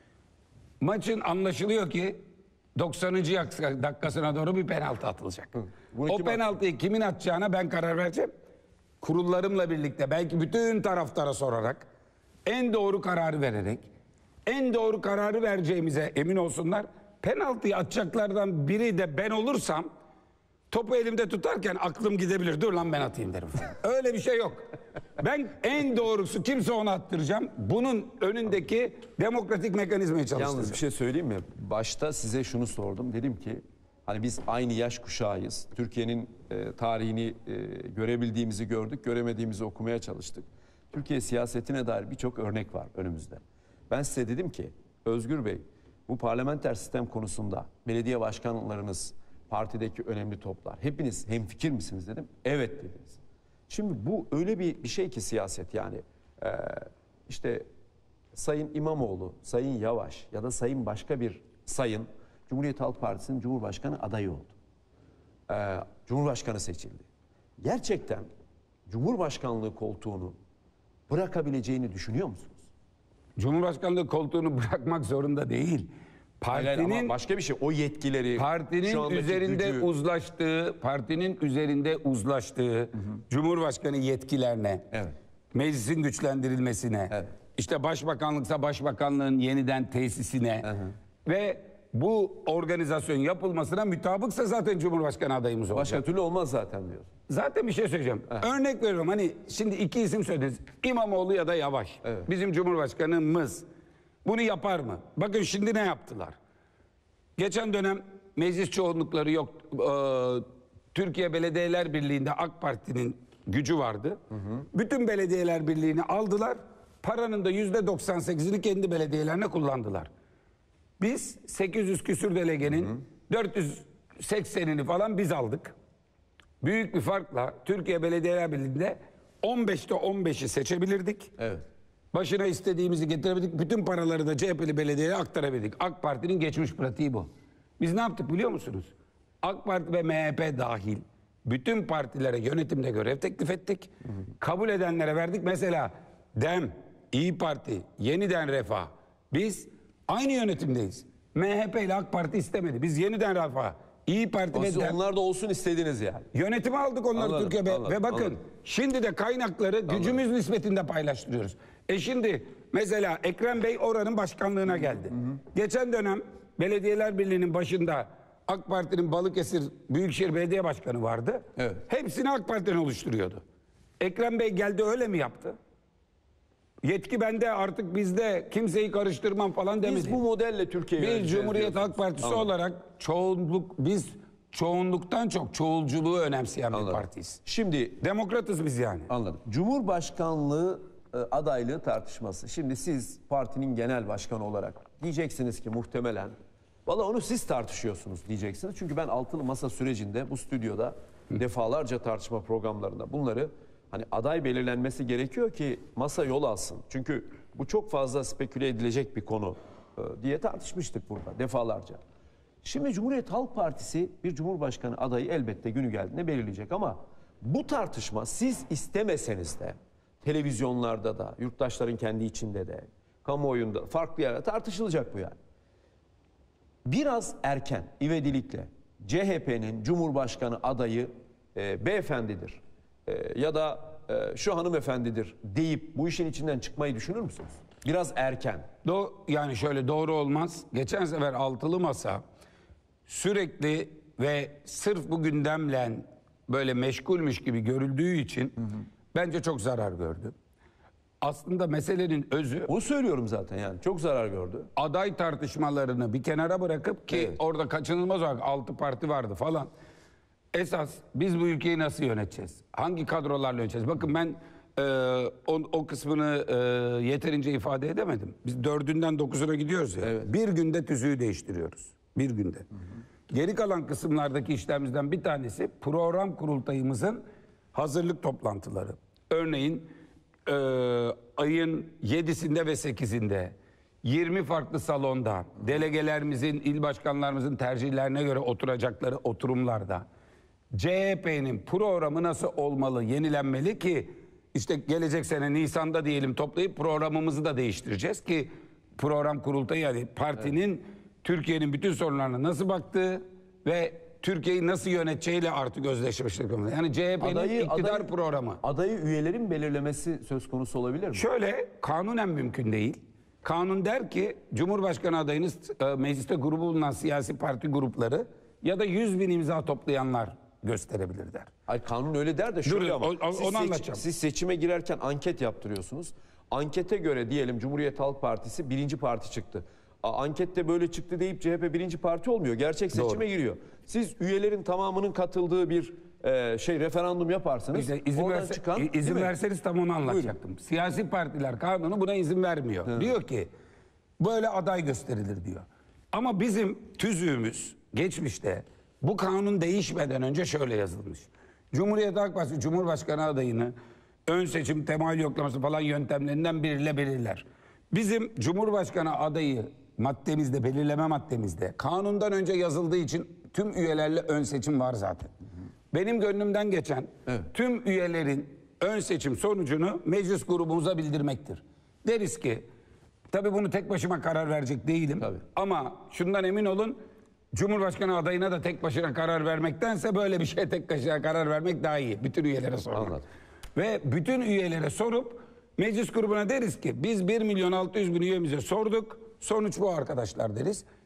Maçın anlaşılıyor ki 90. dakikasına doğru bir penaltı atılacak. Bunu O kim penaltıyı kimin atacağına ben karar vereceğim. Kurullarımla birlikte, belki bütün taraftara sorarak, en doğru kararı vererek, en doğru kararı vereceğimize emin olsunlar. Penaltıyı atacaklardan biri de ben olursam, topu elimde tutarken aklım gidebilir. Dur lan ben atayım derim. Öyle bir şey yok. Ben en doğrusu kimse onu attıracağım. Bunun önündeki demokratik mekanizmayı çalıştıracağım. Yalnız bir şey söyleyeyim mi? Başta size şunu sordum. Dedim ki hani biz aynı yaş kuşağıyız. Türkiye'nin tarihini görebildiğimizi gördük, göremediğimizi okumaya çalıştık. Türkiye siyasetine dair birçok örnek var önümüzde. Ben size dedim ki Özgür Bey, bu parlamenter sistem konusunda belediye başkanlarınız, partideki önemli toplar, hepiniz hemfikir misiniz dedim. Evet dediniz. Şimdi bu öyle bir şey ki siyaset, yani işte Sayın İmamoğlu, Sayın Yavaş ya da Sayın başka bir sayın Cumhuriyet Halk Partisi'nin Cumhurbaşkanı adayı oldu. Cumhurbaşkanı seçildi. Gerçekten Cumhurbaşkanlığı koltuğunu bırakabileceğini düşünüyor musunuz? Cumhurbaşkanlığı koltuğunu bırakmak zorunda değil. Hayır, ama başka bir şey, o yetkileri, şu Partinin andaki üzerinde gücü- uzlaştığı Cumhurbaşkanı yetkilerine, Evet. meclisin güçlendirilmesine, Evet. işte başbakanlıksa başbakanlığın yeniden tesisine ve bu organizasyon yapılmasına mutabıksa zaten Cumhurbaşkanı adayımız olacak. Başka türlü olmaz zaten diyor. Zaten bir şey söyleyeceğim. Örnek veriyorum, hani şimdi iki isim söylediniz. İmamoğlu ya da Yavaş. Evet. Bizim Cumhurbaşkanımız bunu yapar mı? Bakın şimdi ne yaptılar? Geçen dönem meclis çoğunlukları yok. Türkiye Belediyeler Birliği'nde AK Parti'nin gücü vardı. Bütün belediyeler birliğini aldılar. Paranın da %98'ini kendi belediyelerine kullandılar. Biz 800 küsür delegenin 480'ini falan biz aldık. Büyük bir farkla Türkiye Belediyeler Birliği'nde 15'te 15'i seçebilirdik. Evet. Başına istediğimizi getirebildik. Bütün paraları da CHP'li belediyeye aktarabildik. AK Parti'nin geçmiş pratiği bu. Biz ne yaptık biliyor musunuz? AK Parti ve MHP dahil bütün partilere yönetimde görev teklif ettik. Kabul edenlere verdik. Mesela DEM, İyi Parti, Yeniden Refah. Biz aynı yönetimdeyiz. MHP ile AK Parti istemedi. Biz Yeniden Refah, İyi Parti ve Siz DEM. onlar da olsun istediniz yani. Yönetime aldık onları Anladım, Türkiye'de. anladım, Ve bakın anladım. şimdi de kaynakları gücümüz nispetinde paylaştırıyoruz. Şimdi mesela Ekrem Bey oranın başkanlığına geldi. Geçen dönem Belediyeler Birliği'nin başında AK Parti'nin Balıkesir Büyükşehir Belediye Başkanı vardı. Evet. Hepsini AK Parti'den oluşturuyordu. Ekrem Bey geldi, öyle mi yaptı? Yetki bende, artık bizde, kimseyi karıştırmam falan demedi. Biz bu modelle Türkiye'yi Biz yöneteceğiz Cumhuriyet diyorsunuz. Halk Partisi Anladım. olarak biz çoğunluktan çok çoğulculuğu önemseyen bir Anladım. partiyiz. Şimdi Demokratız biz yani. anladım. Cumhurbaşkanlığı adaylığı tartışması. Şimdi siz partinin genel başkanı olarak diyeceksiniz ki muhtemelen valla onu siz tartışıyorsunuz diyeceksiniz. Çünkü ben altılı masa sürecinde bu stüdyoda defalarca tartışma programlarında bunları hani aday belirlenmesi gerekiyor ki masa yol alsın. Çünkü bu çok fazla speküle edilecek bir konu diye tartışmıştık burada defalarca. Şimdi Cumhuriyet Halk Partisi bir cumhurbaşkanı adayı elbette günü geldiğinde belirleyecek ama bu tartışma siz istemeseniz de televizyonlarda da, yurttaşların kendi içinde de, kamuoyunda farklı yerlerde tartışılacak bu yani. Biraz erken ivedilikle CHP'nin Cumhurbaşkanı adayı beyefendidir ya da şu hanımefendidir deyip bu işin içinden çıkmayı düşünür müsünüz? Biraz erken. Yani şöyle doğru olmaz. Geçen sefer altılı masa sürekli ve sırf bu gündemle böyle meşgulmüş gibi görüldüğü için bence çok zarar gördü. Aslında meselenin özü, Onu söylüyorum zaten yani çok zarar gördü. aday tartışmalarını bir kenara bırakıp ki Evet. orada kaçınılmaz olarak 6 parti vardı falan. Esas biz bu ülkeyi nasıl yöneteceğiz? Hangi kadrolarla yöneteceğiz? Bakın ben o kısmını yeterince ifade edemedim. Biz 4'ünden 9'una gidiyoruz ya. Evet. Bir günde tüzüğü değiştiriyoruz. Bir günde. Geri kalan kısımlardaki işlemimizden bir tanesi program kurultayımızın hazırlık toplantıları. Örneğin ayın 7'sinde ve 8'inde 20 farklı salonda delegelerimizin, il başkanlarımızın tercihlerine göre oturacakları oturumlarda CHP'nin programı nasıl olmalı, yenilenmeli ki işte gelecek sene Nisan'da diyelim toplayıp programımızı da değiştireceğiz ki program kurultayı, yani partinin Türkiye'nin bütün sorunlarına nasıl baktığı ve Türkiye'yi nasıl yöneteceğiyle artık özdeşleştirmek. Yani CHP'nin iktidar programı. Adayı üyelerin belirlemesi söz konusu olabilir mi? Şöyle, kanunen mümkün değil. Kanun der ki Cumhurbaşkanı adayınız mecliste grubu bulunan siyasi parti grupları ya da 100.000 imza toplayanlar gösterebilir der. Hayır, kanun öyle der de şöyle Dur, ama onu anlatacağım. siz seçime girerken anket yaptırıyorsunuz. Ankete göre diyelim Cumhuriyet Halk Partisi birinci parti çıktı. Ankette böyle çıktı deyip CHP birinci parti olmuyor. Gerçek seçime giriyor. Siz üyelerin tamamının katıldığı bir referandum yaparsınız. İşte izin verseniz tam onu anlatacaktım. Buyurun. Siyasi partiler kanunu buna izin vermiyor. Hı. Diyor ki böyle aday gösterilir diyor. Ama bizim tüzüğümüz geçmişte bu kanun değişmeden önce şöyle yazılmış. Cumhuriyet Halk Partisi Cumhurbaşkanı adayını ön seçim, temayül yoklaması falan yöntemlerinden biriyle belirler. Bizim Cumhurbaşkanı adayı maddemizde, belirleme maddemizde kanundan önce yazıldığı için tüm üyelerle ön seçim var zaten. Benim gönlümden geçen tüm üyelerin ön seçim sonucunu meclis grubumuza bildirmektir. Deriz ki, tabii bunu tek başıma karar verecek değilim. Tabii. Ama şundan emin olun, Cumhurbaşkanı adayına da tek başına karar vermektense böyle bir şeye tek başına karar vermek daha iyi. Bütün üyelere sormak. Anladım. Ve bütün üyelere sorup meclis grubuna deriz ki biz 1.600.000 üyemize sorduk. Sonuç bu arkadaşlar deriz.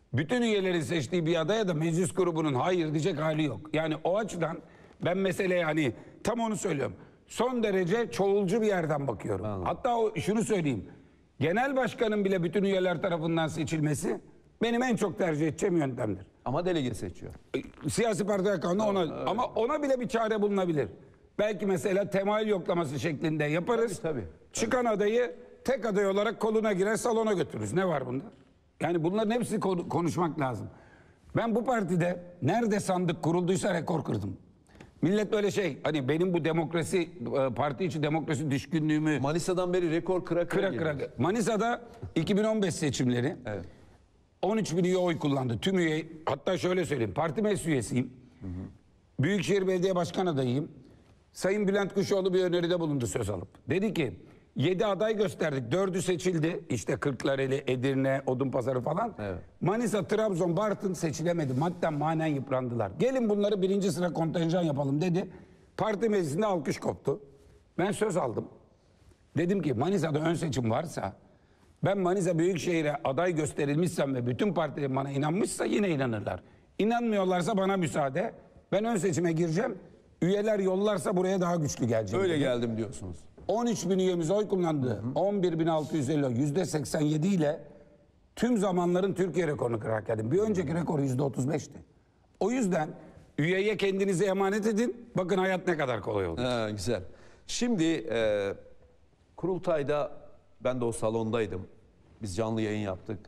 bütün üyelerin seçtiği bir adaya da meclis grubunun hayır diyecek hali yok. Yani o açıdan ben meseleye hani tam onu söylüyorum. Son derece çoğulcu bir yerden bakıyorum. Anladım. Hatta şunu söyleyeyim. Genel başkanın bile bütün üyeler tarafından seçilmesi benim en çok tercih edeceğim yöntemdir. Ama delege seçiyor. Siyasi partiler kanunu ona ama ona bile bir çare bulunabilir. Belki mesela temayül yoklaması şeklinde yaparız. Tabii. Çıkan adayı tek aday olarak koluna girer salona götürürüz. Ne var bunda? Yani bunların hepsini konuşmak lazım. Ben bu partide nerede sandık kurulduysa rekor kırdım. Millet böyle hani benim bu demokrasi parti içi demokrasi düşkünlüğümü Manisa'dan beri rekor kıra kıra. Manisa'da 2015 seçimleri 13 bin üye oy kullandı. Tüm üye, hatta şöyle söyleyeyim, parti meclis üyesiyim. Büyükşehir Belediye Başkan adayıyım. Sayın Bülent Kuşoğlu bir öneride bulundu söz alıp. Dedi ki 7 aday gösterdik. 4'ü seçildi. İşte Kırklareli, Edirne, Odunpazarı falan. Evet. Manisa, Trabzon, Bartın seçilemedi. Madden manen yıprandılar. Gelin bunları 1. sıra kontenjan yapalım dedi. Parti meclisinde alkış koptu. Ben söz aldım. Dedim ki Manisa'da ön seçim varsa ben Manisa Büyükşehir'e aday gösterilmişsem ve bütün partilerin bana inanmışsa yine inanırlar. İnanmıyorlarsa bana müsaade. Ben ön seçime gireceğim. Üyeler yollarsa buraya daha güçlü geleceğim. Öyle geldim diyorsunuz. 13 bin üyemiz oy kullandı. 11.650 %87 ile tüm zamanların Türkiye rekorunu kırarak geldim. Bir önceki rekor %35'ti. O yüzden üyeye kendinizi emanet edin. Bakın hayat ne kadar kolay oldu. Güzel. Şimdi kurultayda ben de o salondaydım. Biz canlı yayın yaptık.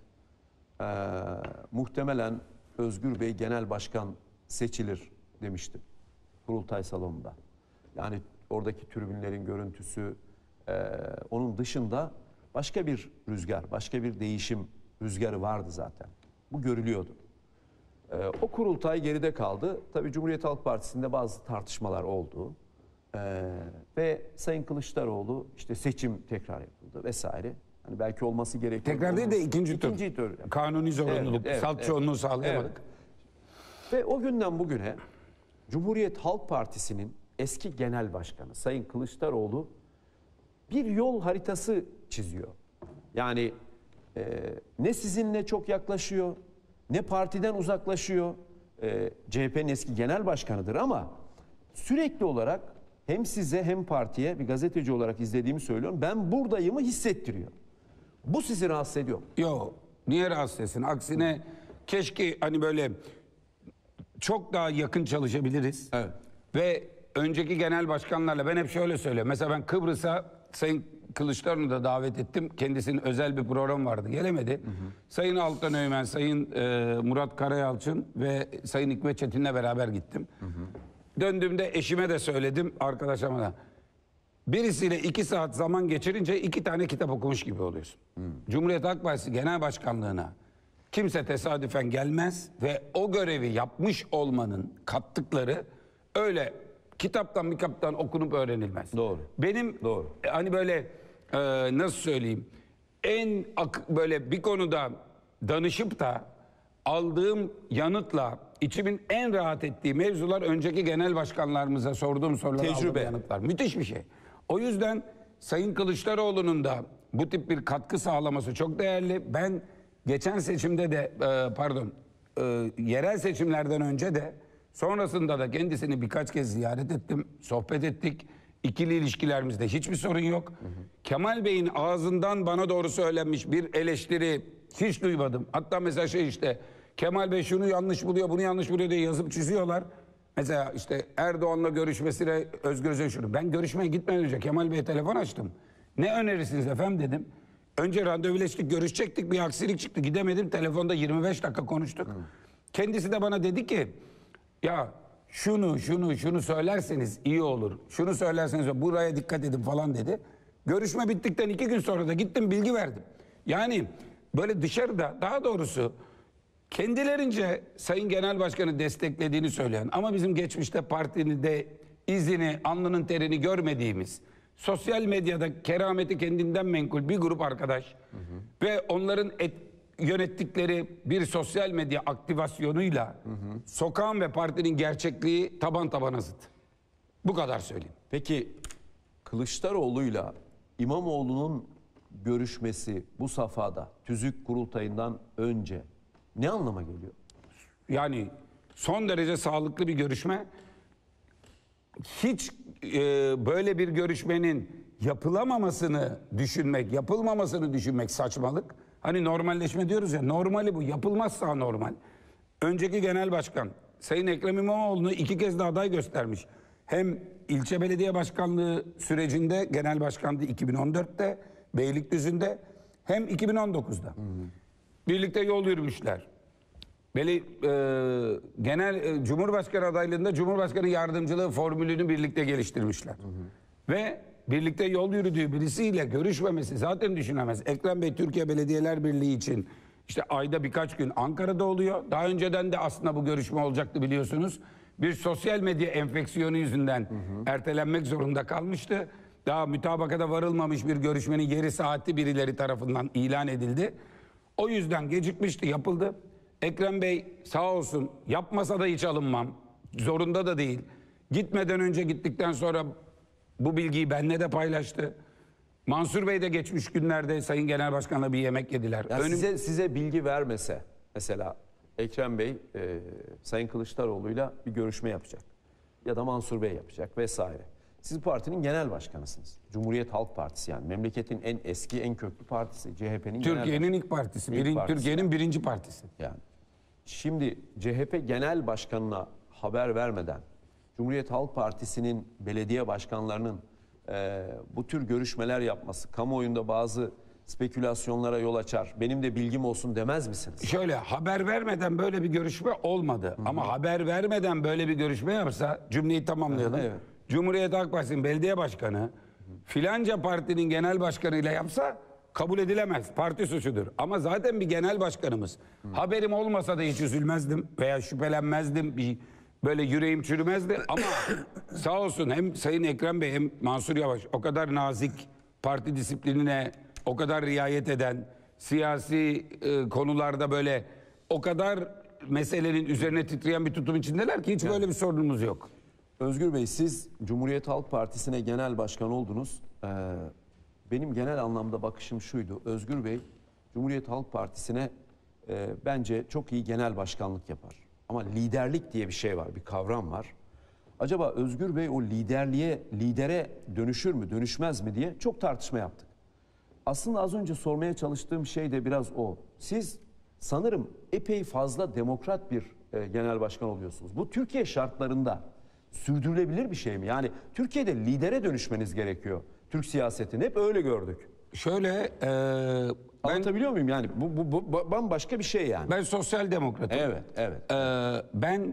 Muhtemelen Özgür Bey genel başkan seçilir demiştim. Kurultay salonunda. Yani oradaki tribünlerin görüntüsü, onun dışında başka bir rüzgar, başka bir değişim rüzgarı vardı zaten. Bu görülüyordu. O kurultay geride kaldı. Tabii Cumhuriyet Halk Partisi'nde bazı tartışmalar oldu. Ve Sayın Kılıçdaroğlu işte seçim tekrar yapıldı vesaire. Hani belki olması gerekiyor. Tekrar değil de ikinci tur. Kanuni zorunluluk, Evet, salt çoğunluğu sağlayamadık. Ve o günden bugüne Cumhuriyet Halk Partisi'nin eski genel başkanı Sayın Kılıçdaroğlu bir yol haritası çiziyor. Yani ne sizinle çok yaklaşıyor, ne partiden uzaklaşıyor. CHP'nin eski genel başkanıdır ama sürekli olarak hem size hem partiye bir gazeteci olarak izlediğimi söylüyorum. Ben buradayımı hissettiriyor. Bu sizi rahatsız ediyor mu? Yok. Niye rahatsız etsin? Aksine keşke hani böyle çok daha yakın çalışabiliriz. Evet. Ve önceki genel başkanlarla ben hep şöyle söylüyorum. Mesela ben Kıbrıs'a Sayın Kılıçdaroğlu'nu da davet ettim. Kendisinin özel bir program vardı. Gelemedi. Sayın Altan Öğmen, Sayın Murat Karayalçın ve Sayın Hikmet Çetin'le beraber gittim. Döndüğümde eşime de söyledim, arkadaşıma da. Birisiyle 2 saat zaman geçirince 2 tane kitap okumuş gibi oluyorsun. Cumhuriyet Halk Partisi Genel Başkanlığı'na kimse tesadüfen gelmez ve o görevi yapmış olmanın kattıkları öyle kitaptan bir kaptan okunup öğrenilmez. Doğru. Benim Doğru. hani böyle nasıl söyleyeyim böyle bir konuda danışıp da aldığım yanıtla içimin en rahat ettiği mevzular önceki genel başkanlarımıza sorduğum sorulara aldığım yanıtlar. Müthiş bir şey. O yüzden Sayın Kılıçdaroğlu'nun da bu tip bir katkı sağlaması çok değerli. Ben geçen seçimde de yerel seçimlerden önce de sonrasında da kendisini birkaç kez ziyaret ettim, sohbet ettik. İkili ilişkilerimizde hiçbir sorun yok. Kemal Bey'in ağzından bana doğru söylenmiş bir eleştiri hiç duymadım. Hatta mesela işte Kemal Bey şunu yanlış buluyor, bunu yanlış buluyor diye yazıp çiziyorlar. Mesela işte Erdoğan'la görüşmesine Özgür Özel şunu. Ben görüşmeye gitmeden önce Kemal Bey'e telefon açtım. Ne önerirsiniz efendim dedim. Önce randevuleştik, görüşecektik, bir aksilik çıktı. Gidemedim, telefonda 25 dakika konuştuk. Kendisi de bana dedi ki ya şunu söylerseniz iyi olur. Şunu söylerseniz buraya dikkat edin falan dedi. Görüşme bittikten 2 gün sonra da gittim bilgi verdim. Yani böyle dışarıda daha doğrusu kendilerince Sayın Genel Başkan'ı desteklediğini söyleyen ama bizim geçmişte partinin de izini, alnının terini görmediğimiz sosyal medyada kerameti kendinden menkul bir grup arkadaş ve onların yönettikleri bir sosyal medya aktivasyonuyla sokağın ve partinin gerçekliği taban tabana zıt. Bu kadar söyleyeyim. Peki Kılıçdaroğlu'yla İmamoğlu'nun görüşmesi bu safhada tüzük kurultayından önce ne anlama geliyor? Yani son derece sağlıklı bir görüşme. Hiç böyle bir görüşmenin yapılmamasını düşünmek saçmalık. Hani normalleşme diyoruz ya, normali bu. Yapılmazsa normal. Önceki genel başkan Sayın Ekrem İmamoğlu'nu 2 kez de aday göstermiş. Hem ilçe belediye başkanlığı sürecinde genel başkandı 2014'te Beylikdüzü'nde, hem 2019'da. Birlikte yol yürümüşler. Cumhurbaşkanı adaylığında Cumhurbaşkanı yardımcılığı formülünü birlikte geliştirmişler. Ve birlikte yol yürüdüğü birisiyle görüşmemesi zaten düşünemez. Ekrem Bey Türkiye Belediyeler Birliği için işte ayda birkaç gün Ankara'da oluyor. Daha önceden de aslında bu görüşme olacaktı, biliyorsunuz. Bir sosyal medya enfeksiyonu yüzünden ertelenmek zorunda kalmıştı. Daha mütabakata varılmamış bir görüşmenin yeri saati birileri tarafından ilan edildi. O yüzden gecikmişti, yapıldı. Ekrem Bey sağ olsun, yapmasa da hiç alınmam. Zorunda da değil. Gitmeden önce, gittikten sonra bu bilgiyi benimle de paylaştı. Mansur Bey de geçmiş günlerde Sayın Genel Başkan'la bir yemek yediler. Yani size bilgi vermese, mesela Ekrem Bey Sayın Kılıçdaroğlu'yla bir görüşme yapacak. Ya da Mansur Bey yapacak vesaire. Siz partinin genel başkanısınız. Cumhuriyet Halk Partisi, yani memleketin en eski, en köklü partisi. CHP'nin Türkiye'nin ilk partisi. Türkiye'nin birinci partisi. Yani şimdi CHP genel başkanına haber vermeden Cumhuriyet Halk Partisi'nin belediye başkanlarının bu tür görüşmeler yapması kamuoyunda bazı spekülasyonlara yol açar. Benim de bilgim olsun demez misiniz? Şöyle, haber vermeden böyle bir görüşme olmadı. Ama haber vermeden böyle bir görüşme yapsa, cümleyi tamamlayalım. Evet. Cumhuriyet Halk Partisi'nin belediye başkanı filanca partinin genel başkanıyla yapsa kabul edilemez. Parti suçudur. Ama zaten bir genel başkanımız. Haberim olmasa da hiç üzülmezdim veya şüphelenmezdim. Böyle yüreğim çürümezdi. Ama sağ olsun hem Sayın Ekrem Bey hem Mansur Yavaş o kadar nazik, parti disiplinine o kadar riayet eden, siyasi konularda böyle o kadar meselenin üzerine titreyen bir tutum içindeler ki hiç böyle bir sorunumuz yok. Özgür Bey, siz Cumhuriyet Halk Partisi'ne genel başkan oldunuz. Benim genel anlamda bakışım şuydu. Özgür Bey Cumhuriyet Halk Partisi'ne bence çok iyi genel başkanlık yapar. Ama liderlik diye bir şey var, bir kavram var. Acaba Özgür Bey o lidere dönüşür mü, dönüşmez mi diye çok tartışma yaptık. Aslında az önce sormaya çalıştığım şey de biraz o. Siz sanırım epey fazla demokrat bir genel başkan oluyorsunuz. Bu Türkiye şartlarında sürdürülebilir bir şey mi? Yani Türkiye'de lidere dönüşmeniz gerekiyor. Türk siyasetini hep öyle gördük. Şöyle anlatabiliyor muyum? Yani bu bambaşka bir şey yani. Ben sosyal demokratım. Evet. Ben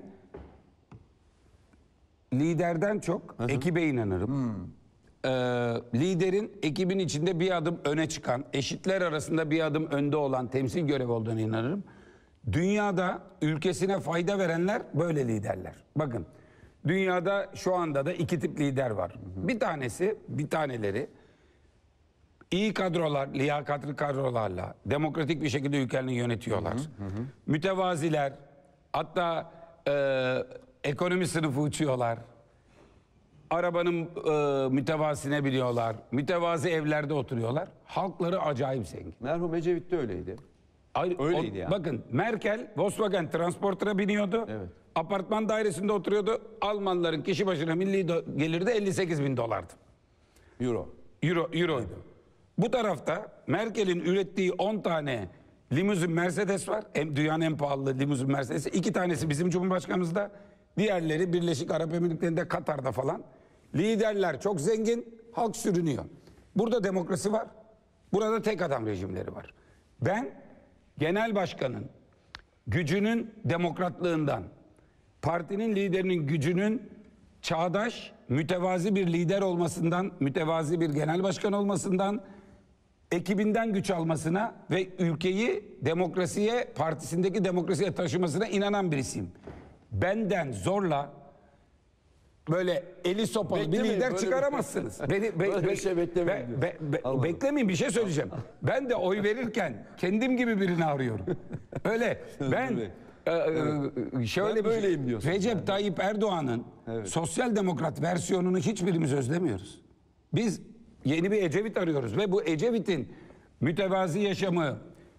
liderden çok ekibe inanırım. Liderin ekibin içinde bir adım öne çıkan, eşitler arasında bir adım önde olan temsil görevi olduğuna inanırım. Dünyada ülkesine fayda verenler böyle liderler. Bakın, dünyada şu anda da 2 tip lider var. Bir taneleri iyi kadrolar, liyakatli kadrolarla demokratik bir şekilde ülkelerini yönetiyorlar. Mütevaziler, hatta ekonomi sınıfı uçuyorlar. Arabanın mütevazisine biliyorlar. Mütevazi evlerde oturuyorlar. Halkları acayip zengin. Merhum Ecevit de öyleydi. Öyleydi yani. Bakın, Merkel Volkswagen Transporter'a biniyordu. Evet. Apartman dairesinde oturuyordu. Almanların kişi başına milli geliri de 58.000 dolardı. Euroydu. Bu tarafta Merkel'in ürettiği 10 tane limuzin Mercedes var. Dünyanın en pahalı limuzin Mercedes'i. 2 tanesi bizim Cumhurbaşkanımızda. Diğerleri Birleşik Arap Emirlikleri'nde, Katar'da falan. Liderler çok zengin, halk sürünüyor. Burada demokrasi var. Burada tek adam rejimleri var. Ben genel başkanın gücünün demokratlığından, partinin liderinin gücünün çağdaş, mütevazi bir lider olmasından, mütevazi bir genel başkan olmasından, ekibinden güç almasına ve ülkeyi demokrasiye, partisindeki demokrasiye taşımasına inanan birisiyim. Benden zorla böyle eli sopalı bir lider çıkaramazsınız. Böyle bir şey beklemeyin diyorsun. Beklemeyin, bir şey söyleyeceğim. Ben de oy verirken kendim gibi birini arıyorum. Öyle. Ben şöyle böyleyim diyorsun. Recep Tayyip Erdoğan'ın sosyal demokrat versiyonunu hiçbirimiz özlemiyoruz. Biz yeni bir Ecevit arıyoruz ve bu Ecevit'in mütevazi yaşamı,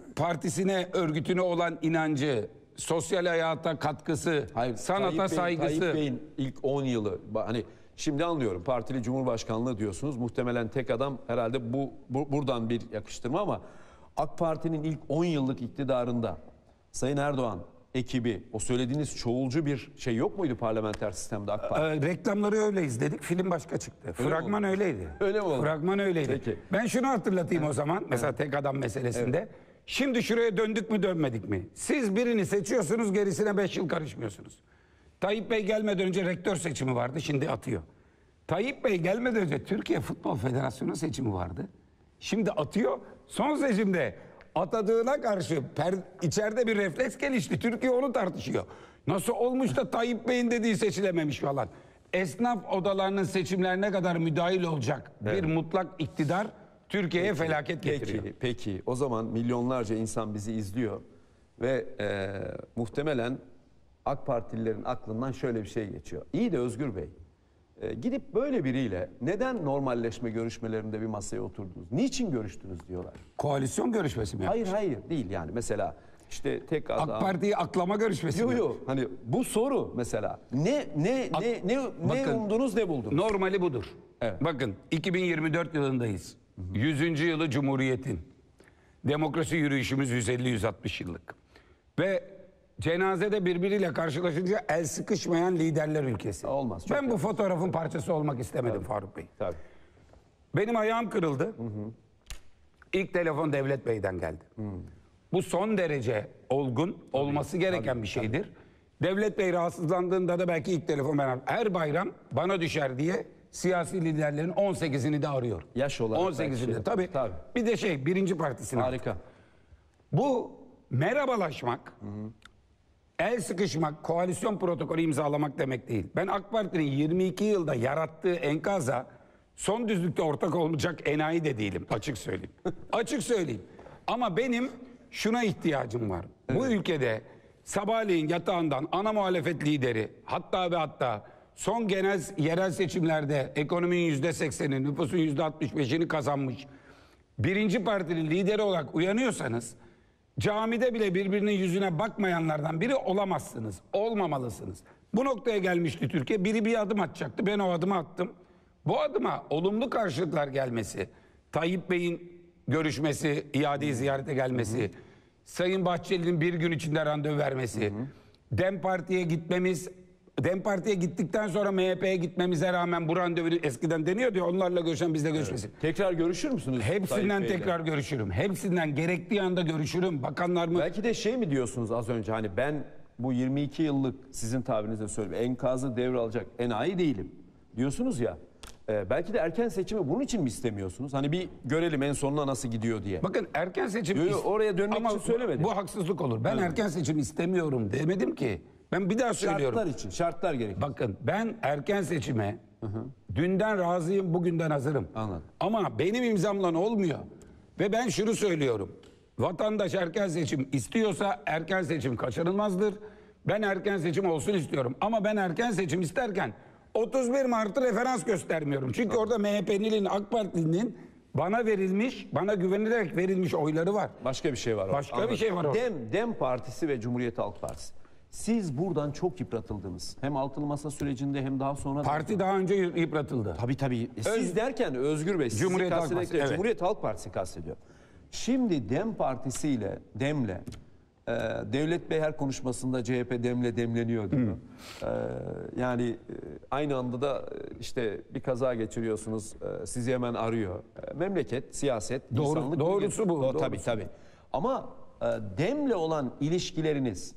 partisine, örgütüne olan inancı, sosyal hayata katkısı, sanata saygısı. Tayyip Bey'in ilk 10 yılı, hani şimdi anlıyorum, partili cumhurbaşkanlığı diyorsunuz. Muhtemelen tek adam herhalde buradan bir yakıştırma, ama AK Parti'nin ilk 10 yıllık iktidarında Sayın Erdoğan ekibi, o söylediğiniz çoğulcu bir şey yok muydu parlamenter sistemde AK Parti? Reklamları öyle izledik. Film başka çıktı. Fragman öyleydi. Öyle mi oldu? Fragman öyleydi. Peki. Ben şunu hatırlatayım o zaman. Mesela tek adam meselesinde. Evet. Şimdi şuraya döndük mü dönmedik mi? Siz birini seçiyorsunuz, gerisine 5 yıl karışmıyorsunuz. Tayyip Bey gelmeden önce rektör seçimi vardı, şimdi atıyor. Tayyip Bey gelmeden önce Türkiye Futbol Federasyonu seçimi vardı. Şimdi atıyor. Son seçimde atadığına karşı içeride bir refleks gelişti. Türkiye onu tartışıyor. Nasıl olmuş da Tayyip Bey'in dediği seçilememiş falan. Esnaf odalarının seçimlerine kadar müdahil olacak bir mutlak iktidar Türkiye'ye felaket getiriyor. Peki o zaman milyonlarca insan bizi izliyor ve muhtemelen AK Partililerin aklından şöyle bir şey geçiyor. İyi de Özgür Bey, gidip böyle biriyle neden normalleşme görüşmelerinde bir masaya oturdunuz? Niçin görüştünüz diyorlar. Koalisyon görüşmesi mi yapmış? Hayır değil, yani mesela işte tek adam. AK Parti'yi aklama görüşmesi mi? Yok, hani bu soru mesela ne Bakın, umdunuz, ne buldunuz? Normali budur. Evet. Bakın 2024 yılındayız. 100. yılı Cumhuriyet'in. Demokrasi yürüyüşümüz 150-160 yıllık. Ve cenazede birbiriyle karşılaşınca el sıkışmayan liderler ülkesi. Olmaz. Ben bu fotoğrafın parçası olmak istemedim Faruk Bey. Tabii. Benim ayağım kırıldı. İlk telefon Devlet Bey'den geldi. Bu son derece olgun, olması gereken bir şeydir. Devlet Bey rahatsızlandığında da belki ilk telefon ben aldım. Her bayram bana düşer diye siyasi liderlerin 18'ini de arıyor. Yaş olarak 18'ini de belki. tabii. Bir de birinci partisine. Harika. Bu merhabalaşmak, el sıkışmak, koalisyon protokolü imzalamak demek değil. Ben AK Parti'nin 22 yılda yarattığı enkaza son düzlükte ortak olmayacak enayi de değilim, açık söyleyeyim. Açık söyleyeyim. Ama benim şuna ihtiyacım var. Bu ülkede sabahleyin yatağından ana muhalefet lideri, hatta ve hatta son yerel seçimlerde ekonominin %80'ini, nüfusun %65'ini kazanmış birinci partinin lideri olarak uyanıyorsanız, camide bile birbirinin yüzüne bakmayanlardan biri olamazsınız. Olmamalısınız. Bu noktaya gelmişti Türkiye. Biri bir adım atacaktı. Ben o adımı attım. Bu adıma olumlu karşılıklar gelmesi, Tayyip Bey'in görüşmesi, iadeyi ziyarete gelmesi, Sayın Bahçeli'nin bir gün içinde randevu vermesi, DEM Parti'ye gitmemiz, DEM Parti'ye gittikten sonra MHP'ye gitmemize rağmen bu randevu eskiden deniyordu ya, onlarla görüşen bizle görüşmesin. Evet. Tekrar görüşür müsünüz? Hepsinden tekrar görüşürüm. Hepsinden gerektiği anda görüşürüm. Bakanlar mı? Belki de şey mi diyorsunuz az önce, hani ben bu 22 yıllık, sizin tabirinizle söyleyeyim, enkazı devralacak enayi değilim diyorsunuz ya. Belki de erken seçimi bunun için mi istemiyorsunuz? Hani bir görelim en sonuna nasıl gidiyor diye. Bakın erken seçim... oraya dönmek için söylemedim. Bu haksızlık olur. Ben erken seçim istemiyorum demedim ki. Ben bir daha söylüyorum. Şartlar için, şartlar gerekiyor. Bakın ben erken seçime dünden razıyım, bugünden hazırım. Anladım. Ama benim imzamla olmuyor. Ve ben şunu söylüyorum. Vatandaş erken seçim istiyorsa erken seçim kaçınılmazdır. Ben erken seçim olsun istiyorum. Ama ben erken seçim isterken 31 Mart'ı referans göstermiyorum. Çünkü orada MHP'nin, AK Parti'nin bana verilmiş, bana güvenilerek verilmiş oyları var. Başka bir şey var orada. Başka bir şey var orada. DEM Partisi ve Cumhuriyet Halk Partisi. Siz buradan çok yıpratıldınız. Hem altılı masa sürecinde hem daha sonra... Parti daha önce yıpratıldı. Tabii. Siz derken Özgür Bey, Cumhuriyet Halk Partisi, evet. Cumhuriyet Halk Partisi kastediyor. Şimdi DEM Partisi ile DEM'le Devlet Bey her konuşmasında CHP DEM'le demleniyor diyor. Yani aynı anda da işte bir kaza geçiriyorsunuz, sizi hemen arıyor. Memleket, siyaset, insanlık... Doğrusu bu. Tabii. Ama DEM'le olan ilişkileriniz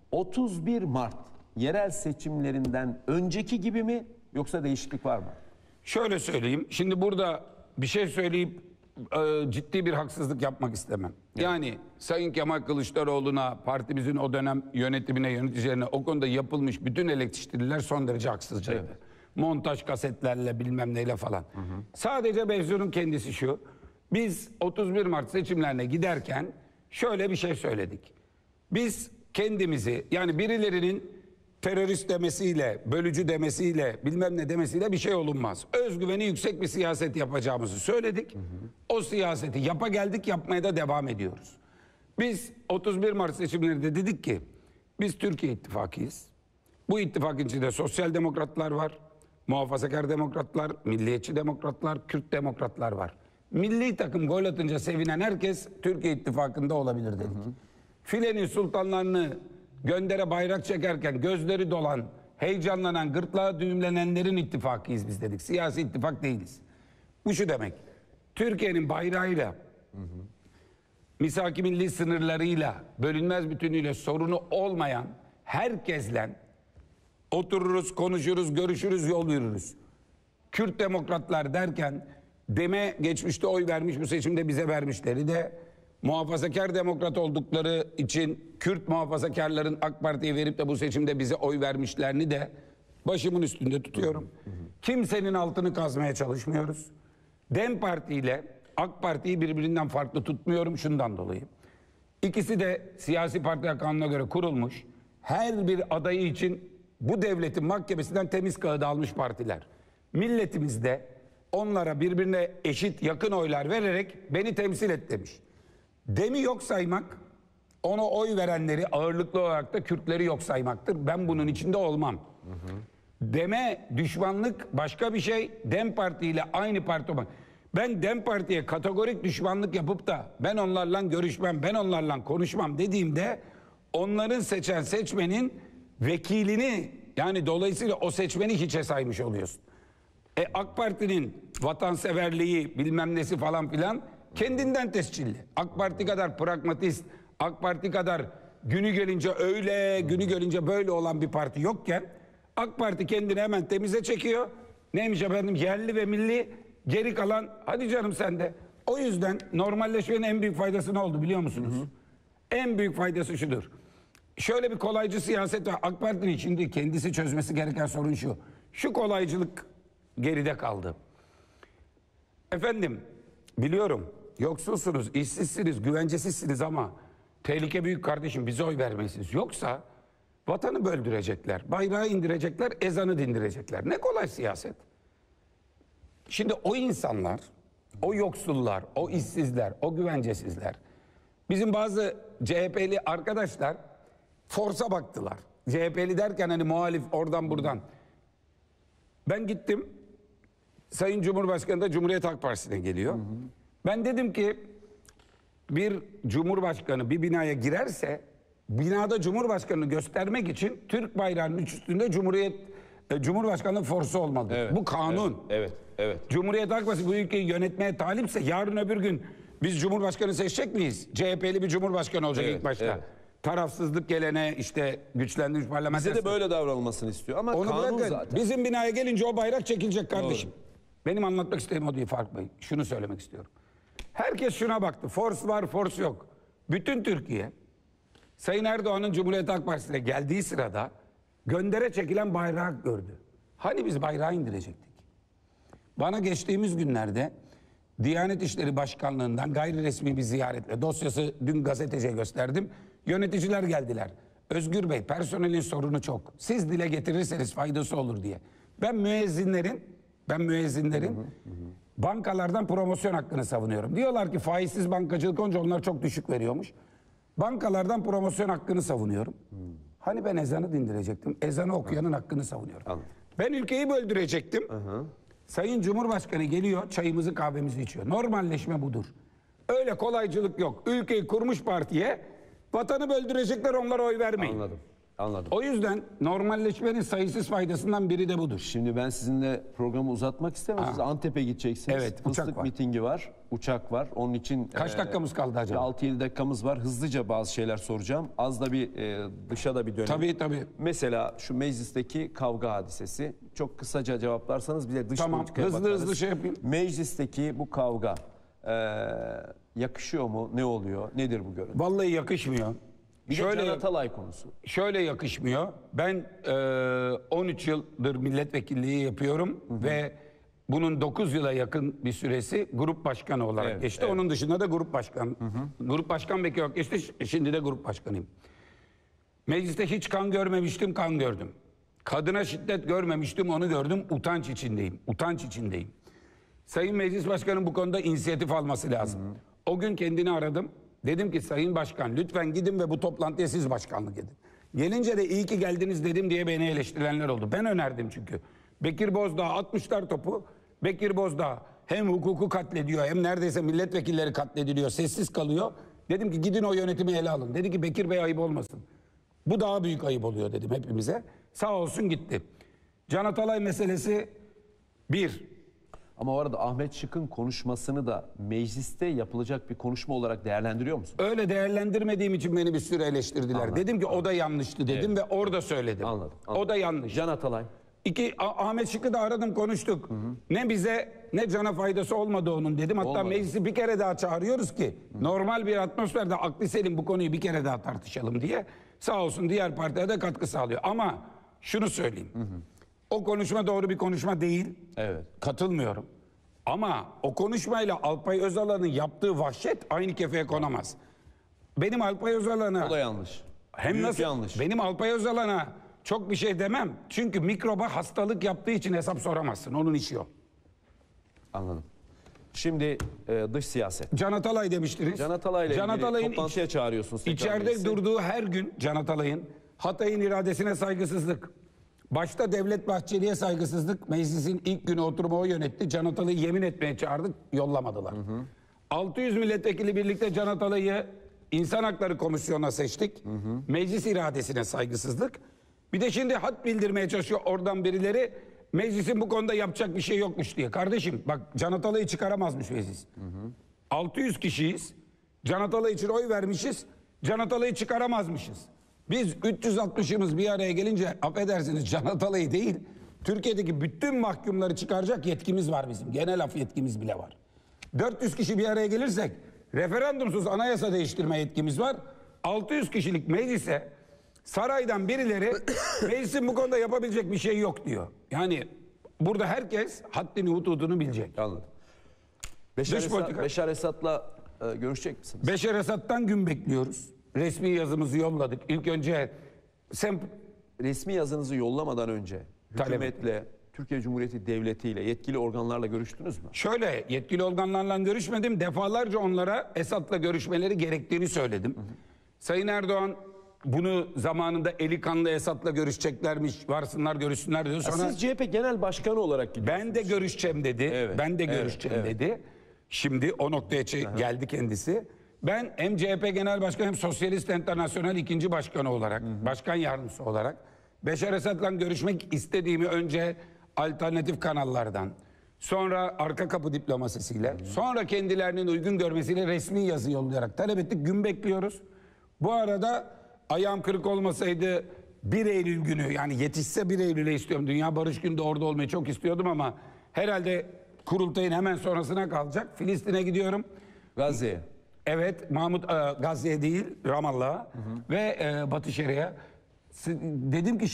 31 Mart yerel seçimlerinden önceki gibi mi, yoksa değişiklik var mı? Şöyle söyleyeyim. Şimdi burada bir şey söyleyip ciddi bir haksızlık yapmak istemem. Evet. Yani Sayın Kemal Kılıçdaroğlu'na, partimizin o dönem yönetimine, yöneticilerine o konuda yapılmış bütün eleştiriler son derece haksızcaydı. Evet. Montaj kasetlerle bilmem neyle falan. Sadece mevzunun kendisi şu. Biz 31 Mart seçimlerine giderken şöyle bir şey söyledik. Biz kendimizi, yani birilerinin terörist demesiyle, bölücü demesiyle, bilmem ne demesiyle bir şey olunmaz. Özgüveni yüksek bir siyaset yapacağımızı söyledik. O siyaseti geldik, yapmaya da devam ediyoruz. Biz 31 Mart seçimlerinde dedik ki biz Türkiye İttifakı'yız. Bu ittifakın içinde sosyal demokratlar var, muhafazakar demokratlar, milliyetçi demokratlar, Kürt demokratlar var. Milli takım gol atınca sevinen herkes Türkiye İttifakı'nda olabilir dedik. Filenin sultanlarını göndere bayrak çekerken gözleri dolan, heyecanlanan, gırtlağı düğümlenenlerin ittifakıyız biz dedik. Siyasi ittifak değiliz. Bu şu demek. Türkiye'nin bayrağıyla, misak-ı milli sınırlarıyla, bölünmez bütünüyle sorunu olmayan herkesle otururuz, konuşuruz, görüşürüz, yol yürürüz. Kürt demokratlar derken deme geçmişte oy vermiş, bu seçimde bize vermişleri de muhafazakar demokrat oldukları için Kürt muhafazakarların AK Parti'ye verip de bu seçimde bize oy vermişlerini de başımın üstünde tutuyorum. Kimsenin altını kazmaya çalışmıyoruz. DEM Parti ile AK Parti'yi birbirinden farklı tutmuyorum şundan dolayı. İkisi de siyasi partiler kanununa göre kurulmuş. Her bir adayı için bu devletin mahkemesinden temiz kağıdı almış partiler. Milletimiz de onlara birbirine eşit yakın oylar vererek beni temsil et demiş. DEM'i yok saymak, ona oy verenleri ağırlıklı olarak da Kürtleri yok saymaktır. Ben bunun içinde olmam. DEM'e düşmanlık başka bir şey. DEM Parti ile aynı parti olmak. Ben DEM Parti'ye kategorik düşmanlık yapıp da ben onlarla görüşmem, ben onlarla konuşmam dediğimde onların seçen seçmenin vekilini, yani dolayısıyla o seçmeni hiçe saymış oluyorsun. AK Parti'nin vatanseverliği bilmem nesi falan filan kendinden tescilli. AK Parti kadar pragmatist, AK Parti kadar günü gelince öyle, günü gelince böyle olan bir parti yokken AK Parti kendini hemen temize çekiyor. Neymiş efendim, yerli ve milli, geri kalan hadi canım sen de. O yüzden normalleşmenin en büyük faydası ne oldu biliyor musunuz? En büyük faydası şudur. Şöyle bir kolaycı siyaset var. AK Parti'nin şimdi kendisi çözmesi gereken sorun şu. Şu kolaycılık geride kaldı. Efendim biliyorum yoksulsunuz, işsizsiniz, güvencesizsiniz ama tehlike büyük kardeşim, bize oy vermelisiniz. Yoksa vatanı böldürecekler, bayrağı indirecekler, ezanı dindirecekler. Ne kolay siyaset. Şimdi o insanlar, o yoksullar, o işsizler, o güvencesizler, bizim bazı CHP'li arkadaşlar forsa baktılar. CHP'li derken hani muhalif oradan buradan. Ben gittim, Sayın Cumhurbaşkanı da Cumhuriyet Halk Partisi'ne geliyor. Ben dedim ki bir cumhurbaşkanı bir binaya girerse binada cumhurbaşkanını göstermek için Türk bayrağının üstünde Cumhurbaşkanlığı forsu olmalı. Evet, bu kanun. Evet. Cumhuriyet Halk Partisi bu ülkeyi yönetmeye talipse yarın öbür gün biz cumhurbaşkanı seçecek miyiz? CHP'li bir cumhurbaşkanı olacak ilk başta. Evet. Tarafsızlık gelene işte güçlendirilmiş parlamenter. Bize de böyle davranılmasını istiyor ama onu kanun bırakın. zaten. Bizim binaya gelince o bayrak çekilecek kardeşim. Doğru. Benim anlatmak istediğim o değil Faruk Bey. Şunu söylemek istiyorum. Herkes şuna baktı. Force var, force yok. Bütün Türkiye Sayın Erdoğan'ın Cumhuriyet Halk Partisi'ne geldiği sırada göndere çekilen bayrağı gördü. Hani biz bayrağı indirecektik. Bana geçtiğimiz günlerde Diyanet İşleri Başkanlığı'ndan gayri resmi bir ziyaretle, dosyası dün gazeteciye gösterdim. Yöneticiler geldiler. Özgür Bey, personelin sorunu çok. Siz dile getirirseniz faydası olur diye. Ben müezzinlerin bankalardan promosyon hakkını savunuyorum. Diyorlar ki faizsiz bankacılık olunca onlar çok düşük veriyormuş. Bankalardan promosyon hakkını savunuyorum. Hani ben ezanı dindirecektim. Ezanı okuyanın hakkını savunuyorum. Anladım. Ben ülkeyi böldürecektim. Sayın Cumhurbaşkanı geliyor, çayımızı kahvemizi içiyor. Normalleşme budur. Öyle kolaycılık yok. Ülkeyi kurmuş partiye vatanı böldürecekler, onlara oy vermeyin. Anladım. O yüzden normalleşmenin sayısız faydasından biri de budur. Şimdi ben sizinle programı uzatmak istemem. Siz Antep'e gideceksiniz. Evet, Fıstık mitingi var, uçak var. Onun için kaç dakikamız kaldı acaba? 6-7 dakikamız var. Hızlıca bazı şeyler soracağım. Az da bir dışa da bir dönelim. Tabii. Mesela şu meclisteki kavga hadisesi. Çok kısaca cevaplarsanız bize dış politikaya bakarız. Hızlı şey yapayım. Meclisteki bu kavga yakışıyor mu? Ne oluyor? Nedir bu görüntü? Vallahi yakışmıyor. Bir de Can Atalay konusu. Şöyle yakışmıyor. Ben 13 yıldır milletvekilliği yapıyorum ve bunun 9 yıla yakın bir süresi grup başkanı olarak geçti. Onun dışında da grup başkan. Grup başkan vekili olarak geçti. Şimdi de grup başkanıyım. Mecliste hiç kan görmemiştim, kan gördüm. Kadına şiddet görmemiştim, onu gördüm. Utanç içindeyim. Sayın Meclis Başkanı bu konuda inisiyatif alması lazım. O gün kendini aradım. Dedim ki Sayın Başkan lütfen gidin ve bu toplantıya siz başkanlık edin. Gelince de iyi ki geldiniz dedim diye beni eleştirenler oldu. Ben önerdim çünkü. Bekir Bozdağ atmışlar topu. Bekir Bozdağ hem hukuku katlediyor hem neredeyse milletvekilleri katlediliyor. Sessiz kalıyor. Dedim ki gidin o yönetimi ele alın. Dedi ki Bekir Bey ayıp olmasın. Bu daha büyük ayıp oluyor dedim hepimize. Sağ olsun gitti. Can Atalay meselesi bir. Ama o arada Ahmet Şık'ın konuşmasını da mecliste yapılacak bir konuşma olarak değerlendiriyor musun? Öyle değerlendirmediğim için beni bir sürü eleştirdiler. Anladım, Dedim ki o da yanlıştı dedim ve orada söyledim. Anladım. O da yanlış. Can Atalay. Ahmet Şık'ı da aradım konuştuk. Ne bize ne cana faydası olmadı onun dedim. Hatta Olmadı. meclisi bir kere daha çağırıyoruz ki normal bir atmosferde aklı selim bu konuyu bir kere daha tartışalım diye. Sağ olsun diğer partiye de katkı sağlıyor. Ama şunu söyleyeyim. O konuşma doğru bir konuşma değil. Evet. Katılmıyorum. Ama o konuşmayla Alpay Özalan'ın yaptığı vahşet aynı kefeye konamaz. Benim Alpay Özalan'a... O da yanlış. Hem Büyük nasıl yanlış. benim Alpay Özalan'a çok bir şey demem. Çünkü mikroba hastalık yaptığı için hesap soramazsın. Onun işi o. Anladım. Şimdi dış siyaset. Can Atalay demiştiniz. Can Atalay'la Can ilgili Atalay'ın toplantıya çağırıyorsunuz. tekrar İçeride meclisi. durduğu her gün Can Atalay'ın Hatay'ın iradesine saygısızlık. Başta Devlet Bahçeli'ye saygısızlık. Meclisin ilk günü oturumu o yönetti. Can Atalay'ı yemin etmeye çağırdık. Yollamadılar. 600 milletvekili birlikte Can Atalay'ı İnsan Hakları Komisyonu'na seçtik. Meclis iradesine saygısızlık. Bir de şimdi hat bildirmeye çalışıyor oradan birileri. Meclisin bu konuda yapacak bir şey yokmuş diye. Kardeşim bak Can Atalay'ı çıkaramazmış meclis. 600 kişiyiz. Can Atalay için oy vermişiz. Can Atalay'ı çıkaramazmışız. Biz 360'ımız bir araya gelince affedersiniz Can Atalay'ı değil, Türkiye'deki bütün mahkumları çıkaracak yetkimiz var bizim. Genel af yetkimiz bile var. 400 kişi bir araya gelirsek referandumsuz anayasa değiştirme yetkimiz var. 600 kişilik meclise saraydan birileri meclisin bu konuda yapabilecek bir şey yok diyor. Yani burada herkes haddini hududunu bilecek. Anladım. Dış politika. Beşar Esad'la görüşecek misiniz? Beşar Esad'dan gün bekliyoruz. Resmi yazımızı yolladık. İlk önce Resmi yazınızı yollamadan önce Talep hükümetle, Türkiye Cumhuriyeti Devleti ile yetkili organlarla görüştünüz mü? şöyle yetkili organlarla görüşmedim. Defalarca onlara Esad'la görüşmeleri gerektiğini söyledim. Sayın Erdoğan bunu zamanında eli kanlı Esad'la görüşeceklermiş, varsınlar görüşsünler diyor. Sonra Siz CHP Genel Başkanı olarak gidiyorsunuz. ben de görüşeceğim dedi. Evet, Ben de evet, görüşeceğim evet. dedi. Şimdi o noktaya geldi kendisi. Ben hem CHP Genel Başkanı hem Sosyalist Enternasyonel ikinci başkanı olarak, başkan yardımcısı olarak Beşar Esad'la görüşmek istediğimi önce alternatif kanallardan, sonra arka kapı diplomasisiyle, sonra kendilerinin uygun görmesiyle resmi yazı yollayarak talep ettik. Gün bekliyoruz. Bu arada ayağım kırık olmasaydı 1 Eylül günü yani yetişse 1 Eylül'e istiyorum. Dünya Barış Günü'nde orada olmayı çok istiyordum ama herhalde kurultayın hemen sonrasına kalacak. Filistin'e gidiyorum. Gazze'ye. Evet, Gazze'ye değil, Ramallah'a ve Batı Şeria'ya. Dedim ki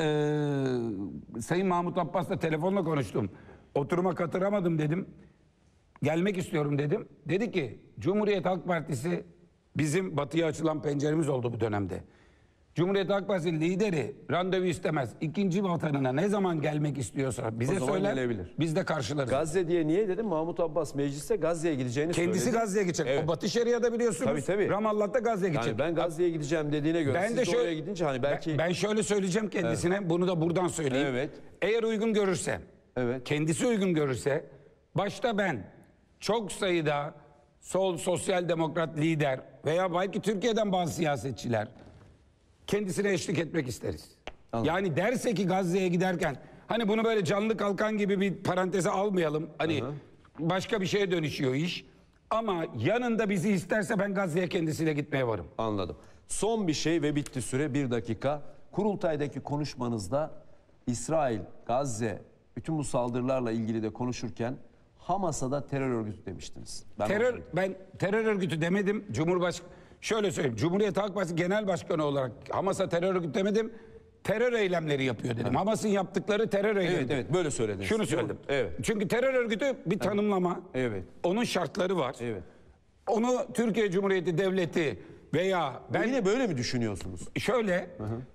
Sayın Mahmut Abbas'la telefonla konuştum. Oturuma katılamadım dedim. Gelmek istiyorum dedim. Dedi ki Cumhuriyet Halk Partisi bizim batıya açılan penceremiz oldu bu dönemde. Cumhuriyet Halk Partisi lideri randevu istemez. İkinci vatanına ne zaman gelmek istiyorsa bize zaman söyler. gelebilir. Biz de karşılarız. Gazze diye niye dedim? Mahmut Abbas mecliste Gazze'ye gideceğini Kendisi söyledi. Gazze'ye gidecek. Evet. O Batı Şeria'da biliyorsunuz. Tabii, tabii. Ramallah'ta Gazze'ye gidecek. Yani ben Gazze'ye gideceğim dediğine göre Ben siz de de şöyle- oraya gidince hani belki... Ben şöyle söyleyeceğim kendisine. Bunu da buradan söyleyeyim. Evet. Eğer uygun görürse, Evet. kendisi uygun görürse, başta ben çok sayıda sol sosyal demokrat lider veya belki Türkiye'den bazı siyasetçiler kendisine eşlik etmek isteriz. Anladım. Yani derse ki Gazze'ye giderken hani bunu böyle canlı kalkan gibi bir paranteze almayalım. Hani başka bir şeye dönüşüyor iş. Ama yanında bizi isterse ben Gazze'ye kendisiyle gitmeye varım. Anladım. Son bir şey ve bitti süre 1 dakika. Kurultaydaki konuşmanızda İsrail, Gazze, bütün bu saldırılarla ilgili de konuşurken Hamas'a da terör örgütü demiştiniz. Ben terör örgütü demedim. Şöyle söyleyeyim. Cumhuriyet Halk Partisi Genel Başkanı olarak Hamas'a terör örgütü demedim. Terör eylemleri yapıyor dedim. Hamas'ın yaptıkları terör eylemi. Evet, evet, böyle söylediniz. Şunu söyledim. Evet. Çünkü terör örgütü bir tanımlama. Evet. Onun şartları var. Evet. Onu Türkiye Cumhuriyeti Devleti veya ben Yine böyle mi düşünüyorsunuz? şöyle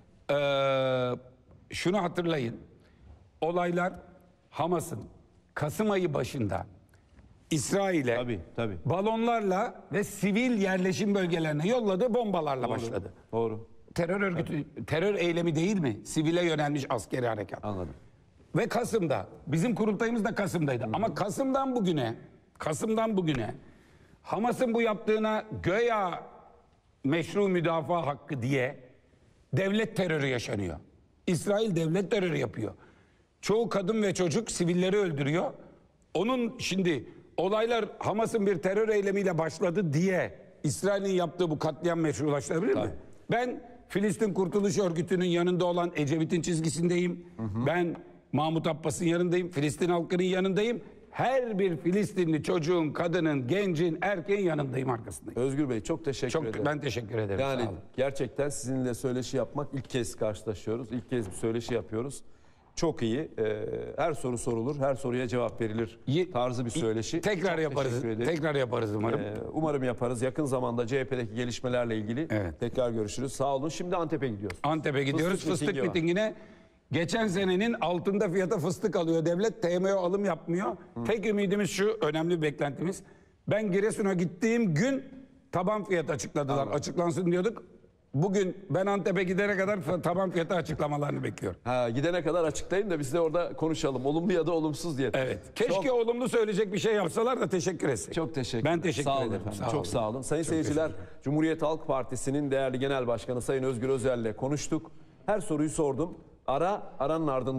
şunu hatırlayın. Olaylar Hamas'ın Kasım ayı başında İsrail'e Tabii. balonlarla ve sivil yerleşim bölgelerine yolladığı bombalarla başladı. Doğru. Terör örgütü, terör eylemi değil mi? Sivile yönelmiş askeri harekat. Anladım. Ve Kasım'da, bizim kurultayımız da Kasım'daydı. Ama Kasım'dan bugüne Hamas'ın bu yaptığına göya meşru müdafaa hakkı diye devlet terörü yaşanıyor. İsrail devlet terörü yapıyor. Çoğu kadın ve çocuk sivilleri öldürüyor. Onun şimdi olaylar Hamas'ın bir terör eylemiyle başladı diye İsrail'in yaptığı bu katliam meşrulaştırabilir mi? Ben Filistin Kurtuluş Örgütü'nün yanında olan Ecevit'in çizgisindeyim. Ben Mahmut Abbas'ın yanındayım. Filistin halkının yanındayım. Her bir Filistinli çocuğun, kadının, gencin, erkeğin yanındayım, arkasındayım. Özgür Bey çok teşekkür ederim. Ben teşekkür ederim. Yani Sağ olun. gerçekten sizinle söyleşi yapmak ilk kez karşılaşıyoruz. İlk kez bir söyleşi yapıyoruz. Çok iyi. Her soru sorulur, her soruya cevap verilir tarzı bir söyleşi. Tekrar Çok yaparız. teşekkür ederim. Tekrar yaparız umarım. Umarım yaparız. Yakın zamanda CHP'deki gelişmelerle ilgili tekrar görüşürüz. Sağ olun. Şimdi Antep'e gidiyoruz. Antep'e gidiyoruz. Fıstık mitingine. Geçen senenin altında fiyata fıstık alıyor devlet. TMO alım yapmıyor. Tek ümidimiz şu, önemli bir beklentimiz. Ben Giresun'a gittiğim gün taban fiyat açıkladılar. Açıklansın diyorduk. Bugün ben Antep'e gidene kadar taban fiyatı açıklamalarını bekliyorum. Gidene kadar açıklayın da biz de orada konuşalım. Olumlu ya da olumsuz diye. Evet. Keşke olumlu söyleyecek bir şey yapsalar da teşekkür etsek. Çok teşekkür Ben teşekkür sağ olun ederim. efendim. Sağ Çok olun. sağ olun. Sayın seyirciler, Cumhuriyet Halk Partisi'nin değerli genel başkanı Sayın Özgür Özel'le konuştuk. Her soruyu sordum. Aranın ardından